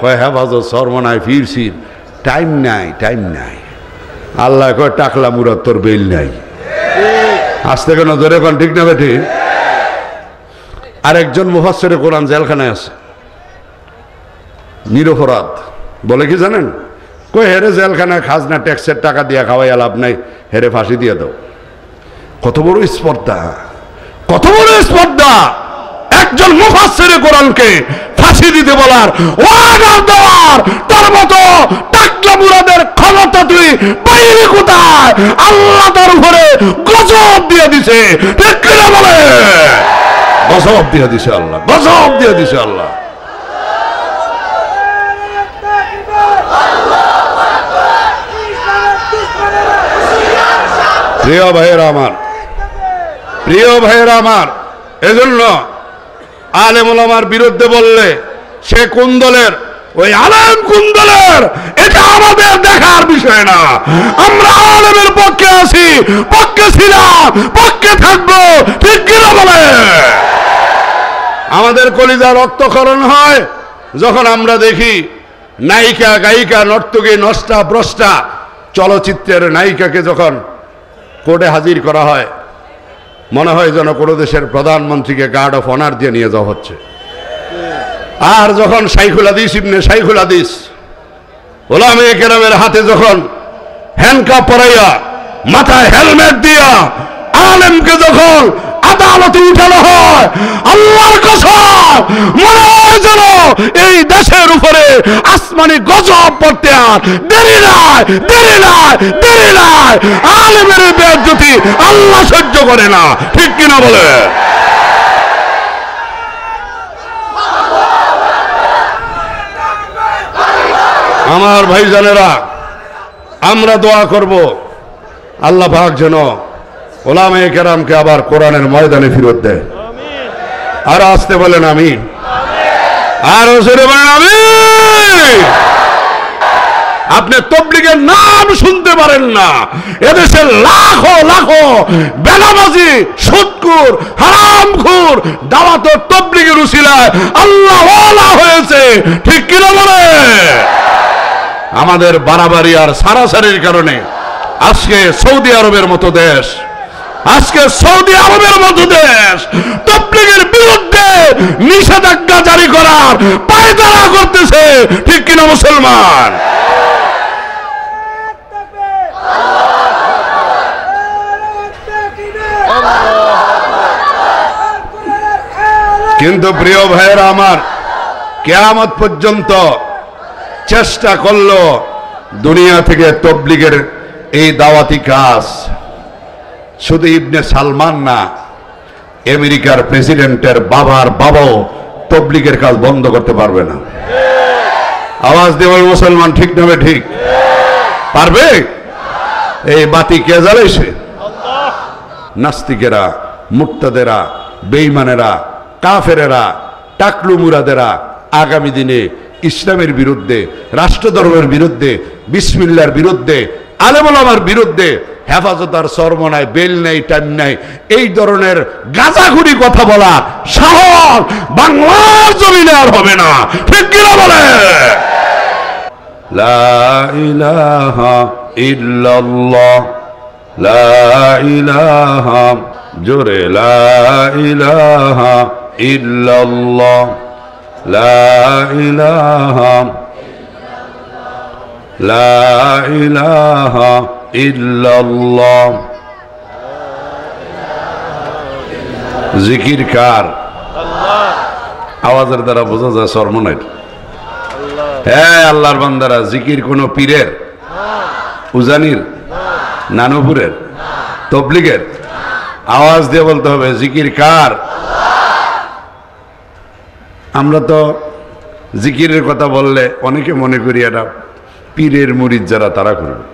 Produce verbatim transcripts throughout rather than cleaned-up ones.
কয় হেফাজত সরমনায় ফিরছি, টাইম নাই, টাইম নাই। আল্লাহ কয় টাকলা মুরাদ তোর বেল নাই। আসতে কেন ধরে কোন ঠিক না বেঠি? আরেকজন মুফাসসিরে কোরআন জেলখানায় আছে, নিরপরাধ। বলে কি জানেন? কই হেরে জেলখানায় খাজনা ট্যাক্সের টাকা দিয়ে খাওয়াইয়া লাভ নাই, হেরে ফাঁসি দিয়ে দাও। কত বড় স্পর্ধা, কত বড় স্পর্ধা! একজন মুফাসসিরে কোরআনকে ফাঁসি দিতে বলার, ওয়ার্ডার দেওয়ার, তার মতো টাকলা মুরাদের ক্ষমতা তুই বাইরে কোথায়? আল্লাহ তার উপরে গজব দিয়ে দিছে, ঠিক কিনা বলে? গজব দিয়ে দিছে আল্লাহ, গজব দিয়ে দিছে আল্লাহ। প্রিয় ভাইয়েরা আমার, প্রিয় ভাইয়েরা আমার, এজন্য আলেম ওলামার বিরুদ্ধে বললে সে কোন দলের, ওই আলেম কোন দলের, এটা আমাদের দেখার বিষয় না। আমরা আলেমের পক্ষে আছি, পক্ষে ছিলাম, পক্ষে থাকবো, ঠিক কিনা বলে? আমাদের কলিজা রক্তক্ষরণ হয় যখন আমরা দেখি নায়িকা, গায়িকা, নর্তকী, নষ্টা, ভ্রষ্টা চলচ্চিত্রের নায়িকাকে যখন কোর্টে হাজির করা হয়, মনে হয় যেন কোনো দেশের প্রধানমন্ত্রীকে গার্ড অফ অনার দিয়ে নিয়ে যাওয়া হচ্ছে। আর যখন শাইখুল হাদিস ইবনে শাইখুল হাদিস ওলামায়ে কেরামের হাতে যখন হ্যান্ডকাপ পরাইয়া, মাথায় হেলমেট দিয়া আলেমকে যখন আদালতে উঠানো হয়, আল্লাহর কসম মনে হয় যেন এই দেশের উপরে আসমানি গজব পড়তে আর দেরি নাই, দেরি নাই, দেরি নাই। আলেমের বেইজ্জতি আল্লাহ সহ্য করে না, ঠিক কিনা বলে? আমার ভাইজানেরা, আমরা দোয়া করব আল্লাহ পাক যেন ওলামায়ে কেরামকে আবার কোরআনের ময়দানে ফিরত দেয়। আর আসতে বলেন আমিন, আর জোরে বলেন আমিন। আপনি তাবলীগের নাম শুনতে পারেন না, এদেশের লাখো লাখো বেনামাজি, সুদখোর, হারামখোর দাওয়াত ও তাবলীগের উসিলায় আল্লাহ ওয়ালা হয়েছে, ঠিক কিনা বলে? আমাদের বাড়াবাড়ি আর সারাসারির কারণে আজকে সৌদি আরবের মতো দেশ, আজকে সৌদি আরবের মতো দেশ তাবলীগের বিরুদ্ধে নিষেধাজ্ঞা জারি করার পায়তারা করতেছে, ঠিক কিনা মুসলমান? কিন্তু প্রিয় ভাইয়েরা আমার, কিয়ামত পর্যন্ত চেষ্টা করলো দুনিয়া থেকে তাবলীগের এই দাওয়াতি কাজ, শুধু ইবনে সালমান না, আমেরিকার প্রেসিডেন্টের বাবার বাবাও তাবলীগের কাজ বন্ধ করতে পারবে না। আওয়াজ দেব মুসলমান, ঠিক না ঠিক? পারবে? এই বাতি কে জ্বালাইছে? নাস্তিকেরা, মুর্তাদেরা, বেঈমানেরা, কাফেরেরা, টাকলু মুরাদেরা আগামী দিনে ইসলামের বিরুদ্ধে, রাষ্ট্রধর্মের বিরুদ্ধে, বিসমিল্লাহর বিরুদ্ধে, আলেম ওলামার বিরুদ্ধে, হেফাজত আর সরমনায় বেল নেই, টাইম নাই, এই ধরনের গাঁজাখুরি কথা বলা সাহস বাংলার জমিনে আর হবে না, ঠিক কিনা বলে? লা ইলাহা ইল্লাল্লাহ, লা ইলাহা, জোরে লা ইলাহা ইল্লাল্লাহ, লা ইলাহা, লা ইলাহা ইল্লাল্লাহ। জিকির কার? আওয়াজের দ্বারা বোঝা যায় সরমনের। হ্যাঁ আল্লাহর বান্দারা, জিকির কোন পীরের, উজানির, নানুপুরের, তাবলীগের? আওয়াজ দিয়ে বলতে হবে জিকির কার? আমরা তো জিকিরের কথা বললে অনেকে মনে করি এটা পীরের মুরিদ যারা তারা করবে,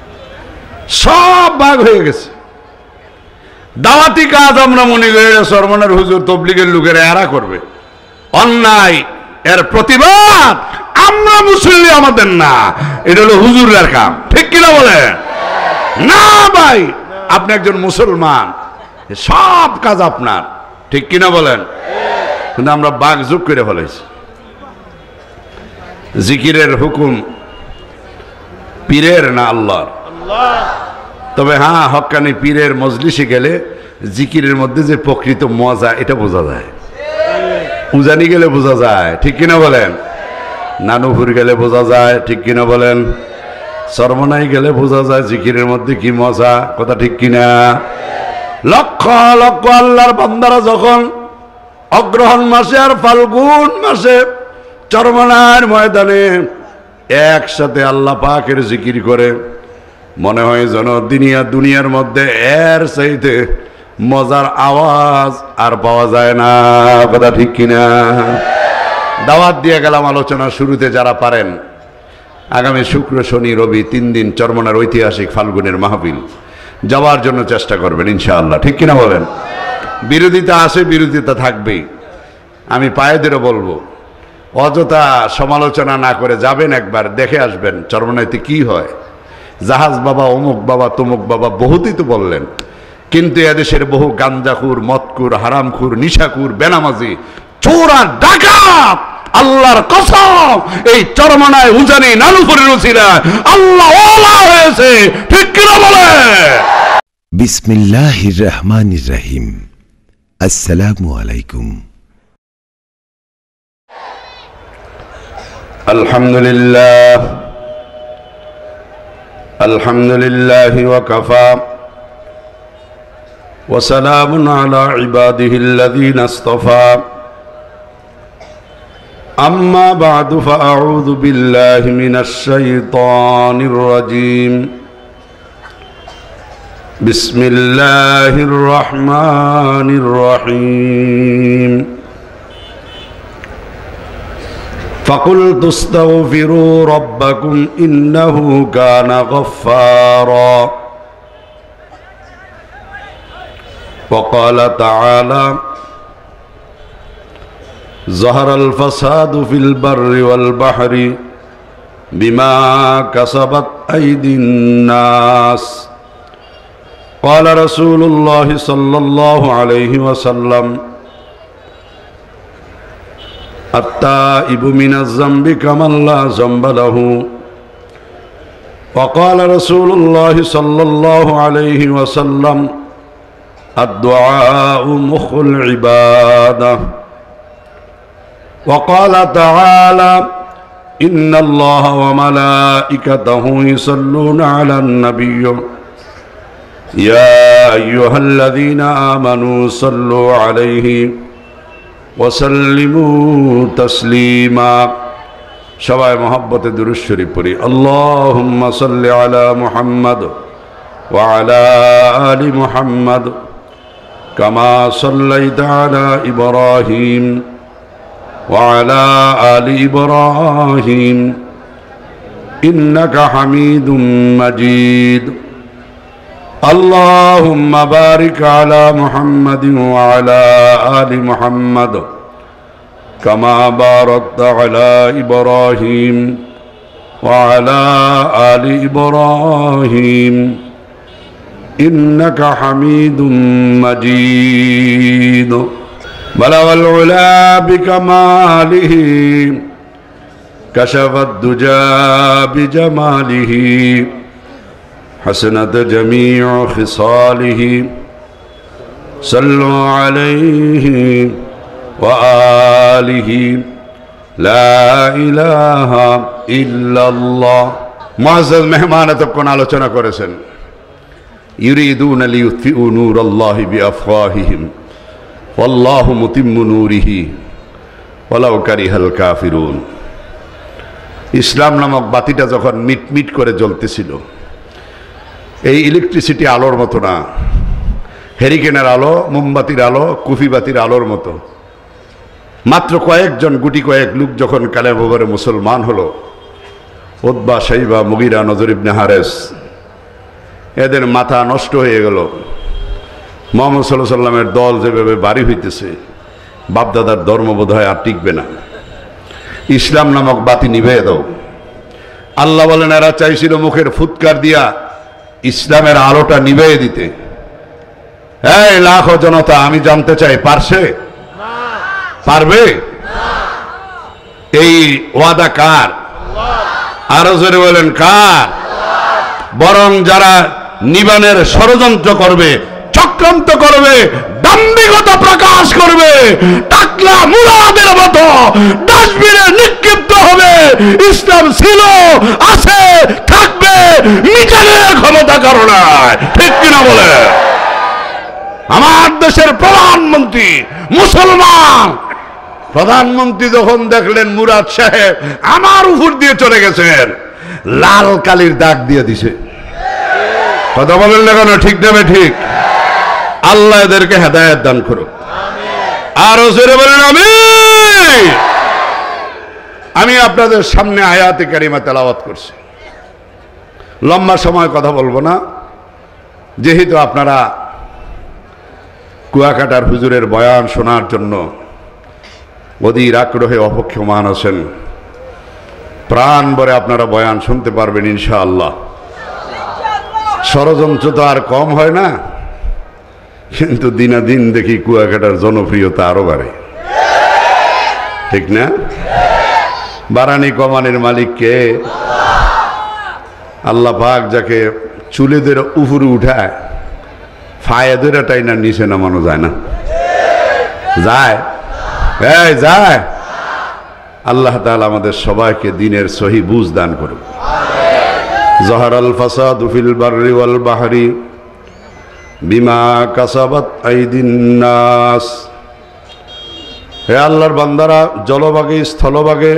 সব ভাগ হয়ে গেছে। দাওয়াতি কাজ আমরা মনে করি সরমনের হুজুর, তাবলীগের লোকেরা এরা করবে। অন্যায় এর প্রতিবাদ আমরা মুসল্লি আমাদের না, এটা হলো হুজুরের কাম, ঠিক কিনা বলে? না ভাই, আপনি একজন মুসলমান, সব কাজ আপনার, ঠিক কিনা বলেন? কিন্তু আমরা বাঘ যোগ করে ফেলেছি। জিকিরের হুকুম পীরের না আল্লাহর? তবে হ্যাঁ, হক্কানি পীরের মজলিসে গেলে জিকিরের মধ্যে যে প্রকৃত মজা এটা বোঝা যায়, উজানি গেলে বোঝা যায়, ঠিক কিনা বলেন? নানুপুর গেলে বোঝা যায়, ঠিক কিনা বলেন? সরমনাই গেলে বোঝা যায় জিকিরের মধ্যে কি মজা, কথা ঠিক কিনা? লক্ষ লক্ষ আল্লাহর বান্দারা যখন অগ্রহণ মাসে আর ফাল্গুন মাসে চরমনার ময়দানে একসাথে আল্লাহ পাকের জিকির করে, মনে হয় যেন দুনিয়া দুনিয়ার মধ্যে এর চাইতে মজার আওয়াজ আর পাওয়া যায় না, কথা ঠিক কিনা? দাওয়াত দিয়ে গেলাম আলোচনা শুরুতে, যারা পারেন আগামী শুক্র শনি রবি তিন দিন চরমনার ঐতিহাসিক ফাল্গুনের মাহফিল যাওয়ার জন্য চেষ্টা করবেন ইনশাআল্লাহ, ঠিক কিনা বলেন? বিরোধিতা আছে, বিরোধিতা থাকবেই। আমি পায়েদেরও বলবো, অযথা সমালোচনা না করে যাবেন, একবার দেখে আসবেন চরমনাইতে কি হয়। জাহাজ বাবা, অমুক বাবা, তমুক বাবা বহুতই তো বললেন, কিন্তু এদেশের বহু গাঞ্জাখুর, মদকুর, হারামখুর, নিশাকুর, বেনামাজি, চোর আর ডাকাত, আল্লাহর কসম এই চরমনায় উজানি নানুপুরের উসিলায় আল্লাহ ওয়ালা হয়েছে, ঠিক কিনা বলে? বিসমিল্লাহির রহমানির রহিম। আসসালামু আলাইকুম। আলহামদুলিল্লাহ আলহামদুলিল্লাহি ওয়া কাফা ওয়া সালামুন আলা ইবাদিহিল্লাযীনা ইসতাফা। আম্মা বা'দু ফাআউযু বিল্লাহি মিনাশ শাইতানির রাজীম। বিসমিল্লাহির রহমানির রহিম। فقلت استغفروا ربكم إنه كان غفارا. وقال تعالى ظهر الفساد في البر والبحر بما كسبت أيدي الناس. قال رسول الله صلى الله عليه وسلم التائب من الذنب كمن لا ذنب له. وقال رسول الله صلى الله عليه وسلم الدعاء مخ العبادة. وقال تعالى إن الله وملائكته يصلون على النبي يا أيها الذين آمنوا صلوا عليه وسلموا تسليما. সবাই মহব্বতে দুরূদ শরীফ পড়ি। আল্লাহুম্মা সাল্লি আলা মুহাম্মদ ওয়া আলা আলি মুহাম্মদ কামা সাল্লাইতা আলা ইব্রাহিম ওয়া আলা আলি ইব্রাহিম ইন্নাকা হামিদুম মাজিদ। اللهم بارك على محمد وعلى آل محمد كما باركت على إبراهيم وعلى آل إبراهيم إنك حميد مجيد. بلغ العلا بكماله كشف الدجى بجماله حسنت جميع خصاله صلوا عليه وآله لا إله إلا الله. মুআজ্জাজ মেহমান এতক্ষণ আলোচনা করেছেন ইউরিদুনা লিইউতফিউ নূরাল্লাহি বিআফওয়াহিহিম ওয়াল্লাহু মুতিম্মু নূরিহি ওয়ালাউ কারিহাল কাফিরুন। ইসলাম নামক বাতিটা যখন মিটমিট করে জ্বলতেছিল, এই ইলেকট্রিসিটি আলোর মতো না, হেরিকেনের আলো, মোমবাতির আলো, কুফিবাতির আলোর মতো। মাত্র কয়েকজন গুটি কয়েক লোক যখন কালেমা পড়ে মুসলমান হলো, উতবা, শাইবা, মুগিরা, নজর ইবনে হারেস, এদের মাথা নষ্ট হয়ে গেল। মুহাম্মদ সাল্লাল্লাহু আলাইহি সাল্লামের দল যেভাবে বাড়ি হইতেছে, বাপদাদার ধর্ম বোধ হয় আর টিকবে না, ইসলাম নামক বাতি নিভিয়ে দাও। আল্লাহ বলেন এরা চাইছিল মুখের ফুৎকার দিয়া ইসলামের আলোটা নিভিয়ে দিতে। এই লাখো জনতা, আমি জানতে চাই পারছে? পারবে? এই ওয়াদা কার? আরো জোরে বলেন কার? বরং যারা নিবানের ষড়যন্ত্র করবে, চক্রান্ত করবে, দাম্ভিকতা প্রকাশ করবে, টাকলা মুরাদের মতো ডাস্টবিনে নিক্ষিপ্ত হবে। ইসলাম ছিল, আছে, থাকবে, মিটানের ক্ষমতা কারো নাই। ঠিক কিনা বলে? আমার দেশের প্রধানমন্ত্রী মুসলমান, প্রধানমন্ত্রী যখন দেখলেন মুরাদ সাহেব আমার উপর দিয়ে চলে গেছেন, লাল কালির দাগ দিয়ে দিছে। কথা বলেন না কেন? ঠিক দেবে ঠিক। আল্লাহ এদেরকে হেদায়েত দান করুক। আরো জোরে বলেন আমিন। আমি আপনাদের সামনে আয়াতে কারিমা তেলাওয়াত করছি, লম্বা সময় কথা বলবো না, যেহেতু আপনারা কুয়াকাটার হুজুরের বয়ান শোনার জন্য অধীর আগ্রহে অপেক্ষমান আছেন। প্রাণ ভরে আপনারা বয়ান শুনতে পারবেন ইনশাআল্লাহ। ষড়যন্ত্র তো আর কম হয় না, কিন্তু দিনাদিন দেখি কুয়াকাটার জনপ্রিয়তা আরো বাড়ে। ঠিক না? বারানি কমানের মালিক কে? আল্লাহ পাক যাকে চুলেদের উপরে উঠায়, ফায়েদের টাইনা নিচে নামানো যায় না? যায়? এই যায়। আল্লাহ তাআলা আমাদের সবাইকে দিনের সহি বুঝ দান করুন। যাহারাল ফাসাদু ফিল বাররি ওয়াল বাহরি বিমা কাসাবাত আইদিন নাস। হে আল্লাহর বান্দারা, জলভাগে স্থলভাগে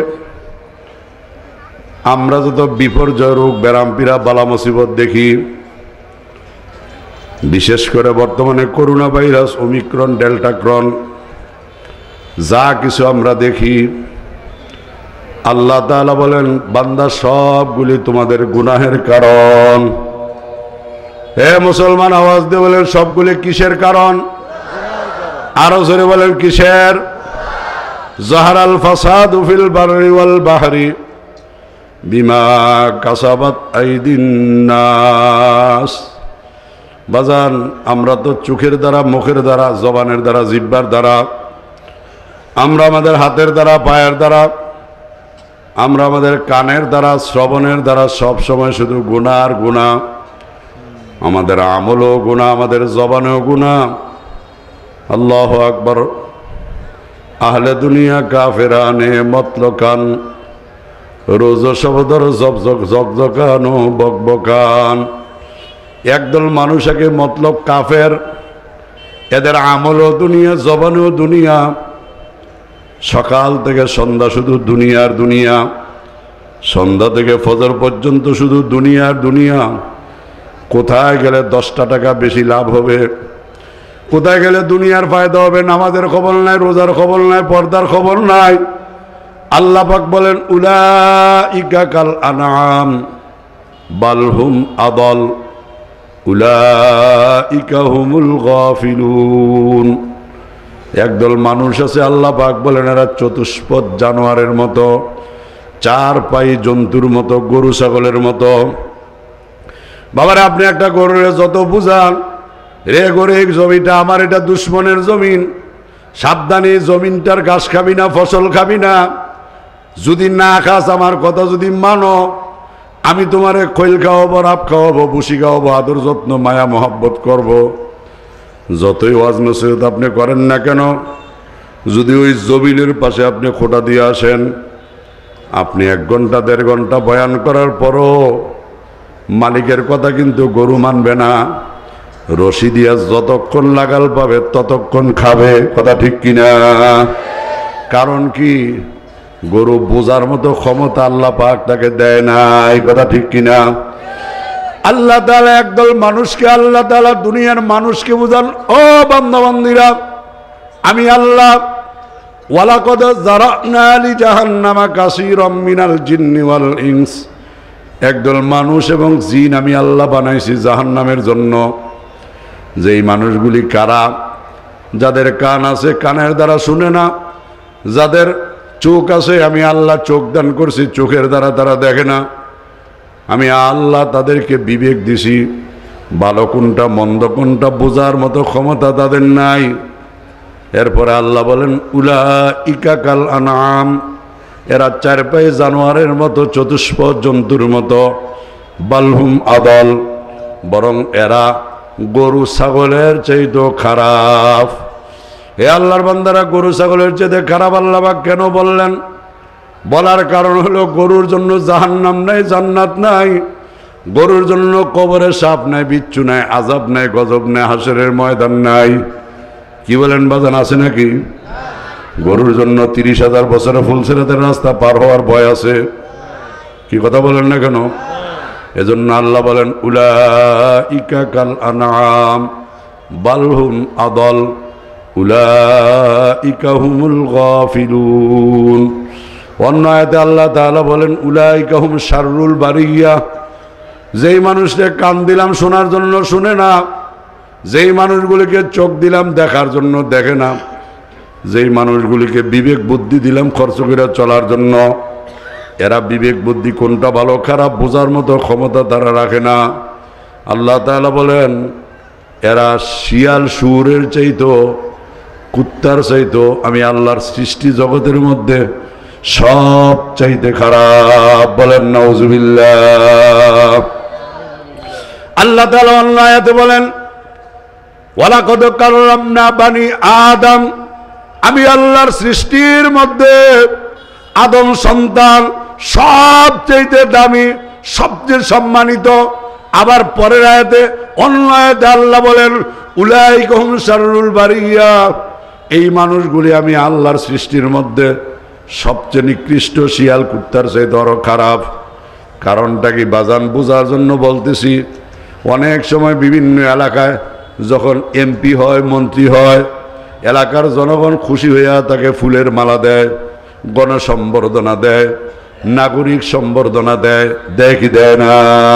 আমরা যত বিপর্যয়, রোগ, ব্যারাম, পীড়া, বালা মুসিবত দেখি, বিশেষ করে বর্তমানে করোনা ভাইরাস, ওমিক্রন, ডেল্টাক্রন, যা কিছু আমরা দেখি, আল্লাহ তাআলা বলেন বান্দা সবগুলি তোমাদের গুনাহের কারণ। হে মুসলমান, আওয়াজ দিয়ে বলেন সবগুলি কিসের কারণ? আরো জোরে বলেন কিসের? যাহারাল ফাসাদু ফিল বাররি ওয়াল বাহরি বিমা কাসাবাত আইদিন নাস। বাজান, আমরা তো চোখের দ্বারা, মুখের দ্বারা, জবানের দ্বারা, জিহ্বার দ্বারা, আমরা আমাদের হাতের দ্বারা, পায়ের দ্বারা, আমরা আমাদের কানের দ্বারা, শ্রবণের দ্বারা সব সময় শুধু গুনাহ আর গুনাহ। আমাদের আমলও গুনাহ, আমাদের জবানেও গুনাহ। আল্লাহু আকবার। আহলে দুনিয়া কাফেরানে মতলকান, রোজ শব্দর জকজক জকজকান ও বকবকান। একদল মানুষ একে মতলব কাফের, এদের আমলও দুনিয়া, জবানেও দুনিয়া। সকাল থেকে সন্ধ্যা শুধু দুনিয়ার দুনিয়া, সন্ধ্যা থেকে ফজর পর্যন্ত শুধু দুনিয়ার দুনিয়া। কোথায় গেলে দশটা টাকা বেশি লাভ হবে, কোথায় গেলে দুনিয়ার ফায়দা হবে, নামাজের খবর নাই, রোজার খবর নাই, পর্দার খবর নাই। আল্লাহ পাক বলেন উলাইকা কাল আনআম বাল হুম আদল উলাইকা হুমুল গাফিলুন। একদল মানুষ আছে, আল্লাহ পাক বলেন এরা চতুষ্পদ জানোয়ারের মতো, চার পাই জন্তুর মতো, গরু ছাগলের মতো। বাবারে, আপনি একটা গরুরে যত বুঝান, রে গরু এই জমিটা আমার, এটা দুশ্মনের জমিন, সাবধানে জমিনটার ঘাস খাবি না, ফসল খাবি না। যদি না খাস, আমার কথা যদি মানো, আমি তোমারে খৈল খাওয়াবো, রাব খাওয়াবো, ভুসি খাওয়াবো, আদর যত্ন, মায়া মহব্বত করব। যতই ওয়াজ নসিহত আপনি করেন না কেন, যদি ওই জমিনের পাশে আপনি খোঁটা দিয়ে আসেন, আপনি এক ঘন্টা দেড় ঘন্টা বয়ান করার পরও মালিকের কথা কিন্তু গরু মানবে না। রশি দিয়া যতক্ষণ লাগাল পাবে ততক্ষণ খাবে। কথা ঠিক কিনা? কারণ কি? গরু বোঝার মতো ক্ষমতা আল্লাহ পাক তাকে দেয় নাই। কথা ঠিক কিনা? আল্লাহ তাআলা একদল মানুষকে, আল্লাহ তাআলা দুনিয়ার মানুষকে বুঝান, ও বান্দা বান্দীরা, আমি আল্লাহ ওয়ালাকাদ যারানা লি জাহান্নামা কাসীরাম মিনাল জিন্নি ওয়াল ইনস। একদল মানুষ এবং জিন আমি আল্লাহ বানাইছি জাহান্নামের জন্য। যেই মানুষগুলি কারা? যাদের কান আছে, কানের দ্বারা শুনে না। যাদের চোখ আছে, আমি আল্লাহ চোখ দান করছি, চোখের দ্বারা তারা দেখে না। আমি আল্লাহ তাদেরকে বিবেক দিছি, ভালো কোনটা মন্দ কোনটা বোঝার মতো ক্ষমতা তাদের নাই। এরপরে আল্লাহ বলেন উলাইকা কাল আনআম, এরা চার পায়ে জানোয়ারের মতো, চতুষ্পদ জন্তুর মতো। বালহুম আদল, বরং এরা গরু ছাগলের চাইতেও খারাপ। হে আল্লাহর বান্দারা, গরু ছাগলের চাইতে খারাপ আল্লাহ পাক কেন বললেন? বলার কারণ হলো গরুর জন্য জাহান্নাম নাই, জান্নাত নাই। গরুর জন্য কবরে সাপ নাই, বিচ্ছু নাই, আযাব নাই, গজব নাই, হাসরের ময়দান নাই। কি বলেন বাজান, আছে নাকি? গরুর জন্য তিরিশ হাজার বছরে ফুলসিরাতের রাস্তা পার হওয়ার ভয় আছে। কি কথা বলেন না কেন? এজন্য আল্লাহ বলেন উলাইকা কাল আনআম বালহুম আদল উলাইকা হুমুল গাফিলুন। অন্য আয়াতে আল্লাহ তাআলা বলেন উলাইকা হুম শাররুল বারিয়া। যেই মানুষকে কান দিলাম শোনার জন্য শুনে না, যেই মানুষগুলিকে চোখ দিলাম দেখার জন্য দেখে না, যেই মানুষগুলিকে বিবেক বুদ্ধি দিলাম খরচ করে চলার জন্য, এরা বিবেক বুদ্ধি কোনটা ভালো খারাপ বোঝার মতো ক্ষমতা তারা রাখে না। আল্লাহ তাআলা বলেন এরা শিয়াল শুয়োরের চাইতো, কুত্তার চাইতো আমি আল্লাহর সৃষ্টি জগতের মধ্যে সব চাইতে খারাপ। বলেন নাউজুবিল্লাহ। আল্লাহ তাআলা অন্য আয়াতে বলেন ওয়ালাকাদ কাররামনা বানি আদম, আমি আল্লাহর সৃষ্টির মধ্যে আদম সন্তান সবচেয়ে দামি, সবচেয়ে সম্মানিত। আবার পরের আয়াতে অন্য আয়াতে আল্লাহ বলেন উলাইকা হুম শাররুল বারিয়া, এই মানুষগুলি আমি আল্লাহর সৃষ্টির মধ্যে সবচেয়ে নিকৃষ্ট, শিয়াল কুত্তার চাইতে আরো খারাপ। কারণটা কি বাজান বোঝার জন্য বলতেছি। অনেক সময় বিভিন্ন এলাকায় যখন এমপি হয়, মন্ত্রী হয়, এলাকার জনগণ খুশি হইয়া তাকে ফুলের মালা দেয়, গণসম্বর্ধনা দেয়, নাগরিক সম্বর্ধনা দেয়, দেয় কি দেয় না?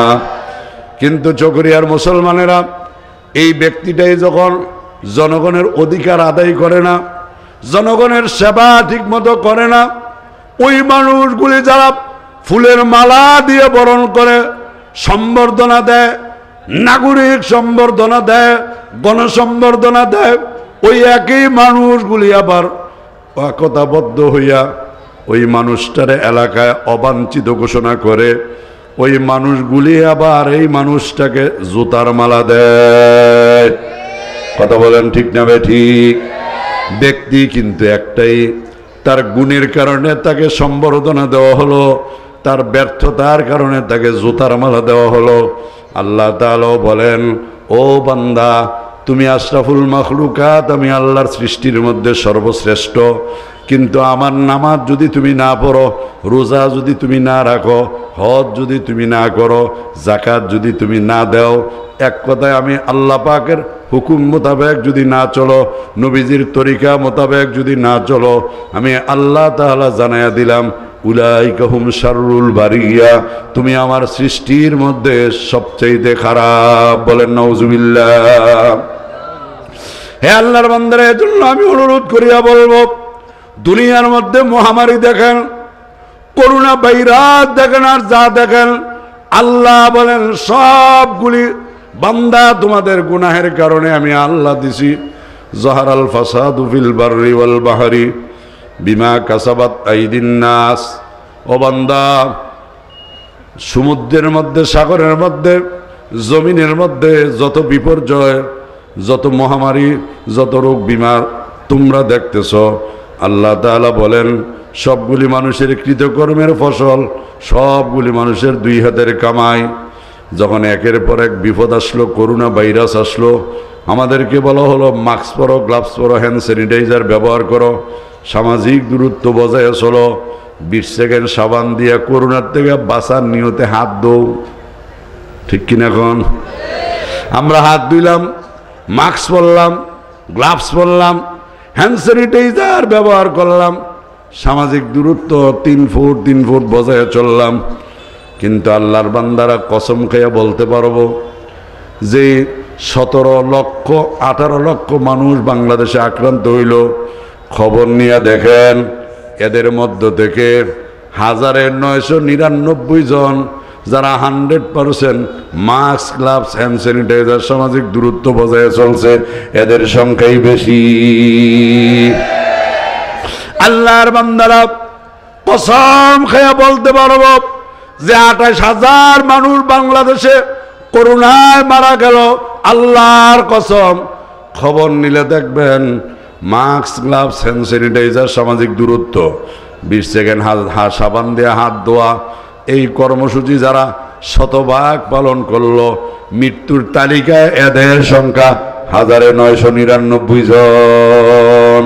কিন্তু চকরিয়ার মুসলমানেরা এই ব্যক্তিটাই যখন জনগণের অধিকার আদায় করে না, জনগণের সেবা ঠিক মতো করে না, ওই মানুষগুলি যারা ফুলের মালা দিয়ে বরণ করে, সম্বর্ধনা দেয়, নাগরিক সম্বর্ধনা দেয়, গণসম্বর্ধনা দেয়, ওই একই মানুষগুলি আবার একতাবদ্ধ হইয়া ওই মানুষটারে এলাকায় অবাঞ্ছিত ঘোষণা করে। ওই মানুষগুলি আবার এই মানুষটাকে জুতার মালা দেয়। কথা বলেন ঠিক না বে ঠিক? ব্যক্তি কিন্তু একটাই, তার গুণের কারণে তাকে সম্বর্ধনা দেওয়া হলো, তার ব্যর্থতার কারণে তাকে জুতার মালা দেওয়া হলো। আল্লাহ তাআলা বলেন ও বান্দা, তুমি আশরাফুল মাখলুকাত, আমি আল্লাহর সৃষ্টির মধ্যে সর্বশ্রেষ্ঠ, কিন্তু আমার নামাজ যদি তুমি না পড়ো, রোজা যদি তুমি না রাখো, হজ যদি তুমি না করো, যাকাত যদি তুমি না দাও, এক কথায় আমি আল্লাহ পাকের হুকুম মোতাবেক যদি না চলো, নবীজির তরিকা মোতাবেক যদি না চলো, আমি আল্লাহ তাআলা জানাইয়া দিলাম উলাইকা হুম শাররুল বারিয়া, তুমি আমার সৃষ্টির মধ্যে সবচেয়ে খারাপ। বলেন নাউজুবিল্লাহ। হে আল্লাহর বান্দারা, এজন্য আমি অনুরোধ করিয়া বলবো, দুনিয়ার মধ্যে মহামারী দেখেন, করোনা ভাইরাস দেখেন, আর যা দেখেন, আল্লাহ বলেন সবগুলি বান্দা তোমাদের গুনাহের কারণে আমি আল্লাহ দিছি। যাহারাল ফাসাদু ফিল বাররি ওয়াল বাহরি বিমা কাসাবাত আইদিন নাস। ও বান্দা, সমুদ্রের মধ্যে, সাগরের মধ্যে, জমিনের মধ্যে যত বিপর্যয়, যত মহামারী, যত রোগ বিমার তোমরা দেখতেছ, আল্লাহ তাআলা বলেন সবগুলি মানুষের কৃতকর্মের ফসল, সবগুলি মানুষের দুই হাতের কামাই। যখন একের পর এক বিপদ আসলো, করোনা ভাইরাস আসলো, আমাদেরকে বলা হলো মাস্ক পরো, গ্লাভস পরো, হ্যান্ড স্যানিটাইজার ব্যবহার করো, সামাজিক দূরত্ব বজায় চলো, বিশ সেকেন্ড সাবান দিয়ে করোনার থেকে বাঁচার নিয়তে হাত দৌ। ঠিক কিনা? এখন আমরা হাত ধুইলাম, মাস্ক পরলাম, গ্লাভস পরলাম, হ্যান্ড স্যানিটাইজার ব্যবহার করলাম, সামাজিক দূরত্ব তিন ফুট তিন ফুট বজায় চললাম। কিন্তু আল্লাহর বান্দারা কসম খেয়ে বলতে পারবো যে সতেরো লক্ষ আঠারো লক্ষ মানুষ বাংলাদেশে আক্রান্ত হইল। খবর নিয়ে দেখেন, এদের মধ্য থেকে হাজারের নয়শো নিরানব্বই জন যারা hundred percent mask, gloves, hand sanitiser, সামাজিক দূরত্ব বজায় চলছে, এদের সংখ্যাই বেশি। আল্লাহর বান্দারা, কসম খেয়ে বলতে পারবো যে আঠাশ হাজার মানুষ বাংলাদেশে করোনায় মারা গেল। আল্লাহর কসম, খবর নিলে দেখবেন মাস্ক, গ্লাভস, হ্যান্ড স্যানিটাইজার, সামাজিক দূরত্ব, বিশ সেকেন্ড হাত সাবান দিয়ে হাত ধোয়া, এই কর্মসূচি যারা শতভাগ পালন করলো, মৃত্যুর তালিকায় এদের সংখ্যা হাজারে নয়শো নিরানব্বই জন।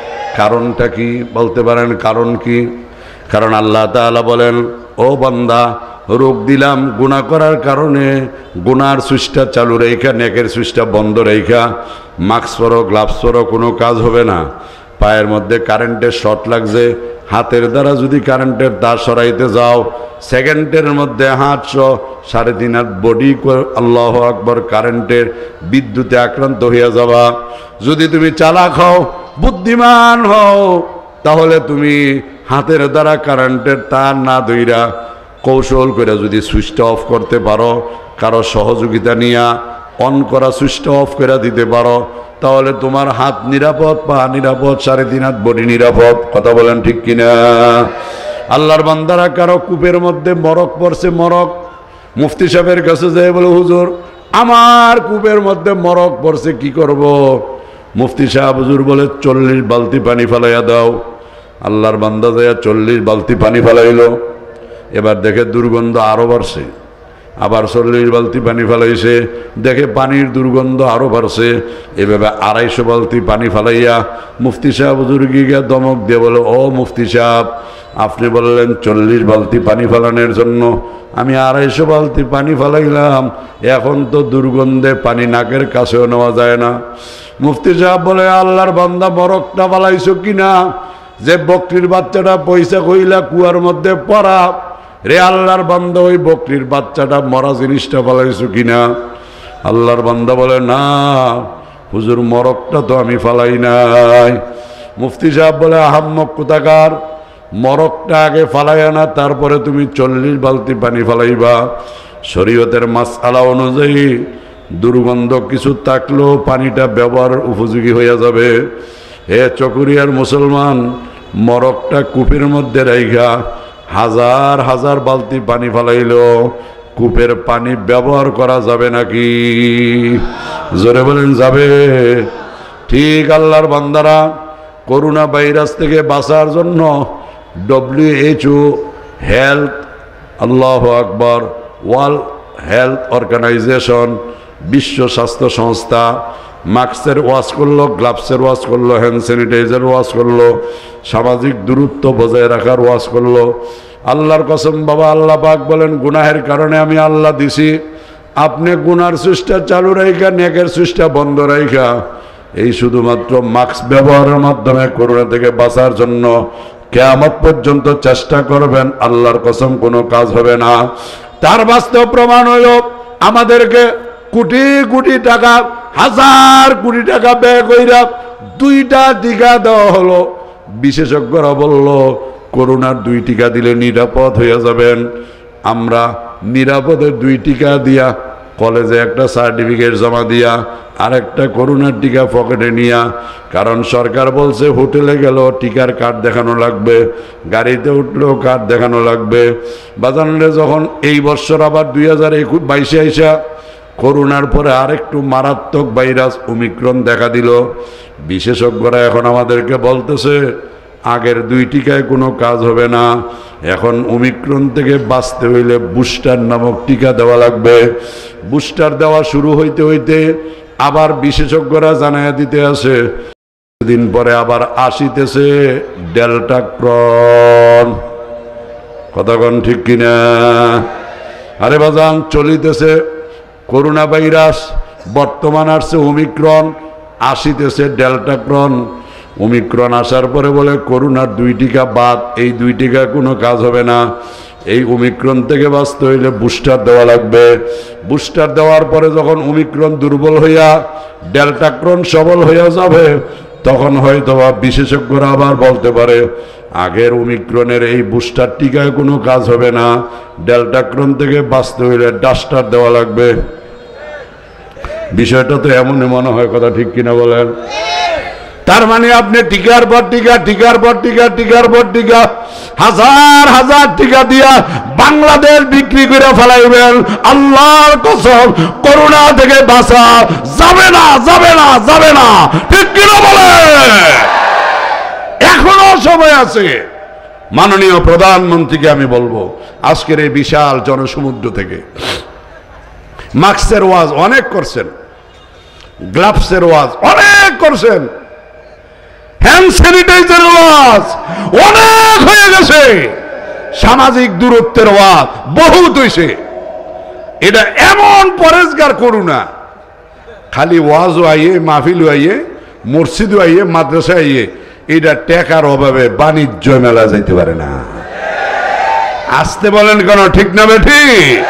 কারণটা কি বলতে পারেন? কারণ কি? কারণ আল্লাহ তাআলা বলেন, ও বান্দা, রোগ দিলাম গুনাহ করার কারণে, গুনার সুইচটা চালু রেখা, নেকের সুইচটা বন্ধ রেখা, মাস্ক পরো, গ্লাভস পরো, কোনো কাজ হবে না। পায়ের মধ্যে কারেন্টের শর্ট লাগছে, হাতের দ্বারা যদি কারেন্টের তার সরাইতে যাও, সেকেন্ডের মধ্যে হাঁটছো সাড়ে তিন হাত বডি, আল্লাহু আকবার, কারেন্টের বিদ্যুতে আক্রান্ত হইয়া যাবা। যদি তুমি চালাক হও, বুদ্ধিমান হও, তাহলে তুমি হাতের দ্বারা কারেন্টের তার না ধইরা কৌশল করে যদি সুইচটা অফ করতে পারো, কারো সহযোগিতা নিয়ে অন করা সুইচটা অফ করে দিতে পারো, তাহলে তোমার হাত নিরাপদ, পা নিরাপদ, সাড়ে তিন হাত বডি নিরাপদ। কথা বলেন ঠিক কিনা? আল্লাহর বান্দারা কারো কূপের মধ্যে মরক পড়ছে, মরক, মুফতি সাহেবের কাছে যায় বলে, হুজুর আমার কূপের মধ্যে মরক পড়ছে, কি করব? মুফতি সাহেব হুজুর বলে, চল্লিশ বালতি পানি ফেলাইয়া দাও। আল্লাহর বান্দা যায় চল্লিশ বালতি পানি ফেলাইল। এবার দেখে দুর্গন্ধ আরও বাড়ছে, আবার চল্লিশ বালতি পানি ফেলাইছে, দেখে পানির দুর্গন্ধ আরও বাড়ছে। এভাবে আড়াইশো বালতি পানি ফেলাইয়া মুফতি সাহেব হুজুর গিয়ে দমক দিয়ে বলে, ও মুফতি সাহেব, আপনি বললেন চল্লিশ বালতি পানি ফেলানোর জন্য, আমি আড়াইশো বালতি পানি ফেলাইলাম, এখন তো দুর্গন্ধে পানি নাকের কাছেও নেওয়া যায় না। মুফতি সাহেব বলে, আল্লাহর বান্দা, মরকটা ফেলাইছো কিনা? যে বকরির বাচ্চাটা পয়সা কইলা কুয়ার মধ্যে পড়া, রে আল্লাহর বান্দা, ওই বকরির বাচ্চাটা মরা জিনিসটা ফেলাইছো কিনা? আল্লাহর বান্দা বলে, না হুজুর, মরকটা তো আমি ফালাই নাই। মুফতি সাহেব বলে, আহাম্মক কোথাকার, মরকটা আগে ফালাই আনা, তারপরে তুমি চল্লিশ বালতি পানি ফালাইবা। শরীয়তের মাসআলা অনুযায়ী দুর্গন্ধ কিছু থাকলেও পানিটা ব্যবহারের উপযোগী হইয়া যাবে। হে চকুরিয়ার মুসলমান, মরকটা কূপের মধ্যে রাইখা হাজার হাজার বালতি পানি ফালাইল, কূপের পানি ব্যবহার করা যাবে নাকি? জোরে বলেন, যাবে। ঠিক আল্লাহর বান্দারা, করোনা ভাইরাস থেকে বাঁচার জন্য ডব্লিউএইচও, হেলথ, আল্লাহু আকবার, ওয়ার্ল্ড হেলথ অর্গানাইজেশন, বিশ্ব স্বাস্থ্য সংস্থা মাস্কের ওয়াশ করলো, গ্লাভসের ওয়াশ করলো, হ্যান্ড স্যানিটাইজার ওয়াশ করলো, সামাজিক দূরত্ব বজায় রাখার ওয়াশ করলো। আল্লাহর কসম বাবা, আল্লাহ পাক বলেন, গুনাহের কারণে আমি আল্লাহ দিছি, আপনি গুনার সুইচটা চালু রাইখা, নেকের সুইচটা বন্ধ রাইখা, এই শুধুমাত্র মাস্ক ব্যবহারের মাধ্যমে করোনা থেকে বাঁচার জন্য কিয়ামত পর্যন্ত চেষ্টা করবেন, আল্লাহর কসম কোনো কাজ হবে না। তার বাস্তব প্রমাণ হইল, আমাদেরকে কোটি কোটি টাকা, হাজার কোটি টাকা ব্যয় কইরা দুইটা টিকা দেওয়া হলো। বিশেষজ্ঞরা বলল, করোনার দুই টিকা দিলে নিরাপদ হয়ে যাবেন। আমরা নিরাপদের দুই টিকা দিয়া কলেজে একটা সার্টিফিকেট জমা দিয়া আর একটা করোনার টিকা পকেটে নিয়া, কারণ সরকার বলছে হোটেলে গেল টিকার কার্ড দেখানো লাগবে, গাড়িতে উঠলেও কার্ড দেখানো লাগবে। বাজারে যখন এই বছর আবার দুই হাজার একুশ বাইশে আইসা করোনার পরে আরেকটু মারাত্মক ভাইরাস ওমিক্রন দেখা দিল, বিশেষজ্ঞরা এখন আমাদেরকে বলতেছে আগের দুই টিকায় কোনো কাজ হবে না, এখন ওমিক্রন থেকে বাঁচতে হইলে বুস্টার নামক টিকা দেওয়া লাগবে। বুস্টার দেওয়া শুরু হইতে হইতে আবার বিশেষজ্ঞরা জানাইয়া দিতে আছে, দিন পরে আবার আসিতেছে ডেল্টা ক্রন। কথাগণ ঠিক কিনা? আরে বাজান, চলিতেছে করোনা ভাইরাস, বর্তমান আসছে ওমিক্রন, আসিতেছে ডেল্টা ক্রন। ওমিক্রন আসার পরে বলে করোনার দুই টিকা বাদ, এই দুই টিকা কোনো কাজ হবে না, এই ওমিক্রন থেকে বাঁচতে হইলে বুস্টার দেওয়া লাগবে। বুস্টার দেওয়ার পরে যখন ওমিক্রন দুর্বল হইয়া ডেল্টা ক্রন সবল হইয়া যাবে, তখন হয়তো বিশেষজ্ঞরা আবার বলতে পারে আগের ওমিক্রনের এই বুস্টার টিকায় কোনো কাজ হবে না, ডেল্টা ক্রন থেকে বাঁচতে হইলে ডাস্টার দেওয়া লাগবে। বিষয়টা তো এমনই মনে হয়, কথা ঠিক কিনা বলেন? তার মানে আপনি টিকার পর টিকা টিকার পর টিকা টিকার পর টিকা হাজার হাজার টিকা দিয়া বাংলাদেশ বিক্রি করে ফেলাইবেন। আল্লাহর কসম, করোনা থেকে বাঁচা যাবে না, যাবে না, যাবে না। ঠিক কিনা বলে? এখনো সময় আছে। মাননীয় প্রধানমন্ত্রীকে আমি বলবো, আজকের এই বিশাল জনসমুদ্র থেকে মাস্কের ওয়াজ অনেক করছেন, গ্লাভসের ওয়াজ অনেক করছেন, হ্যান্ড স্যানিটাইজার ওয়াজ অনেক হয়ে গেছে, সামাজিক দূরত্বের ওয়াজ বহুত হয়েছে। এটা এমন পরেজগার করুণা, খালি ওয়াজ আইয়ে, মাহফিল আইয়ে, মসজিদ আইয়ে, মাদ্রাসা আইয়ে, এটা টাকার অভাবে বাণিজ্য মেলা যাইতে পারে না। আসতে বলেন কেন? ঠিক না বেঠি?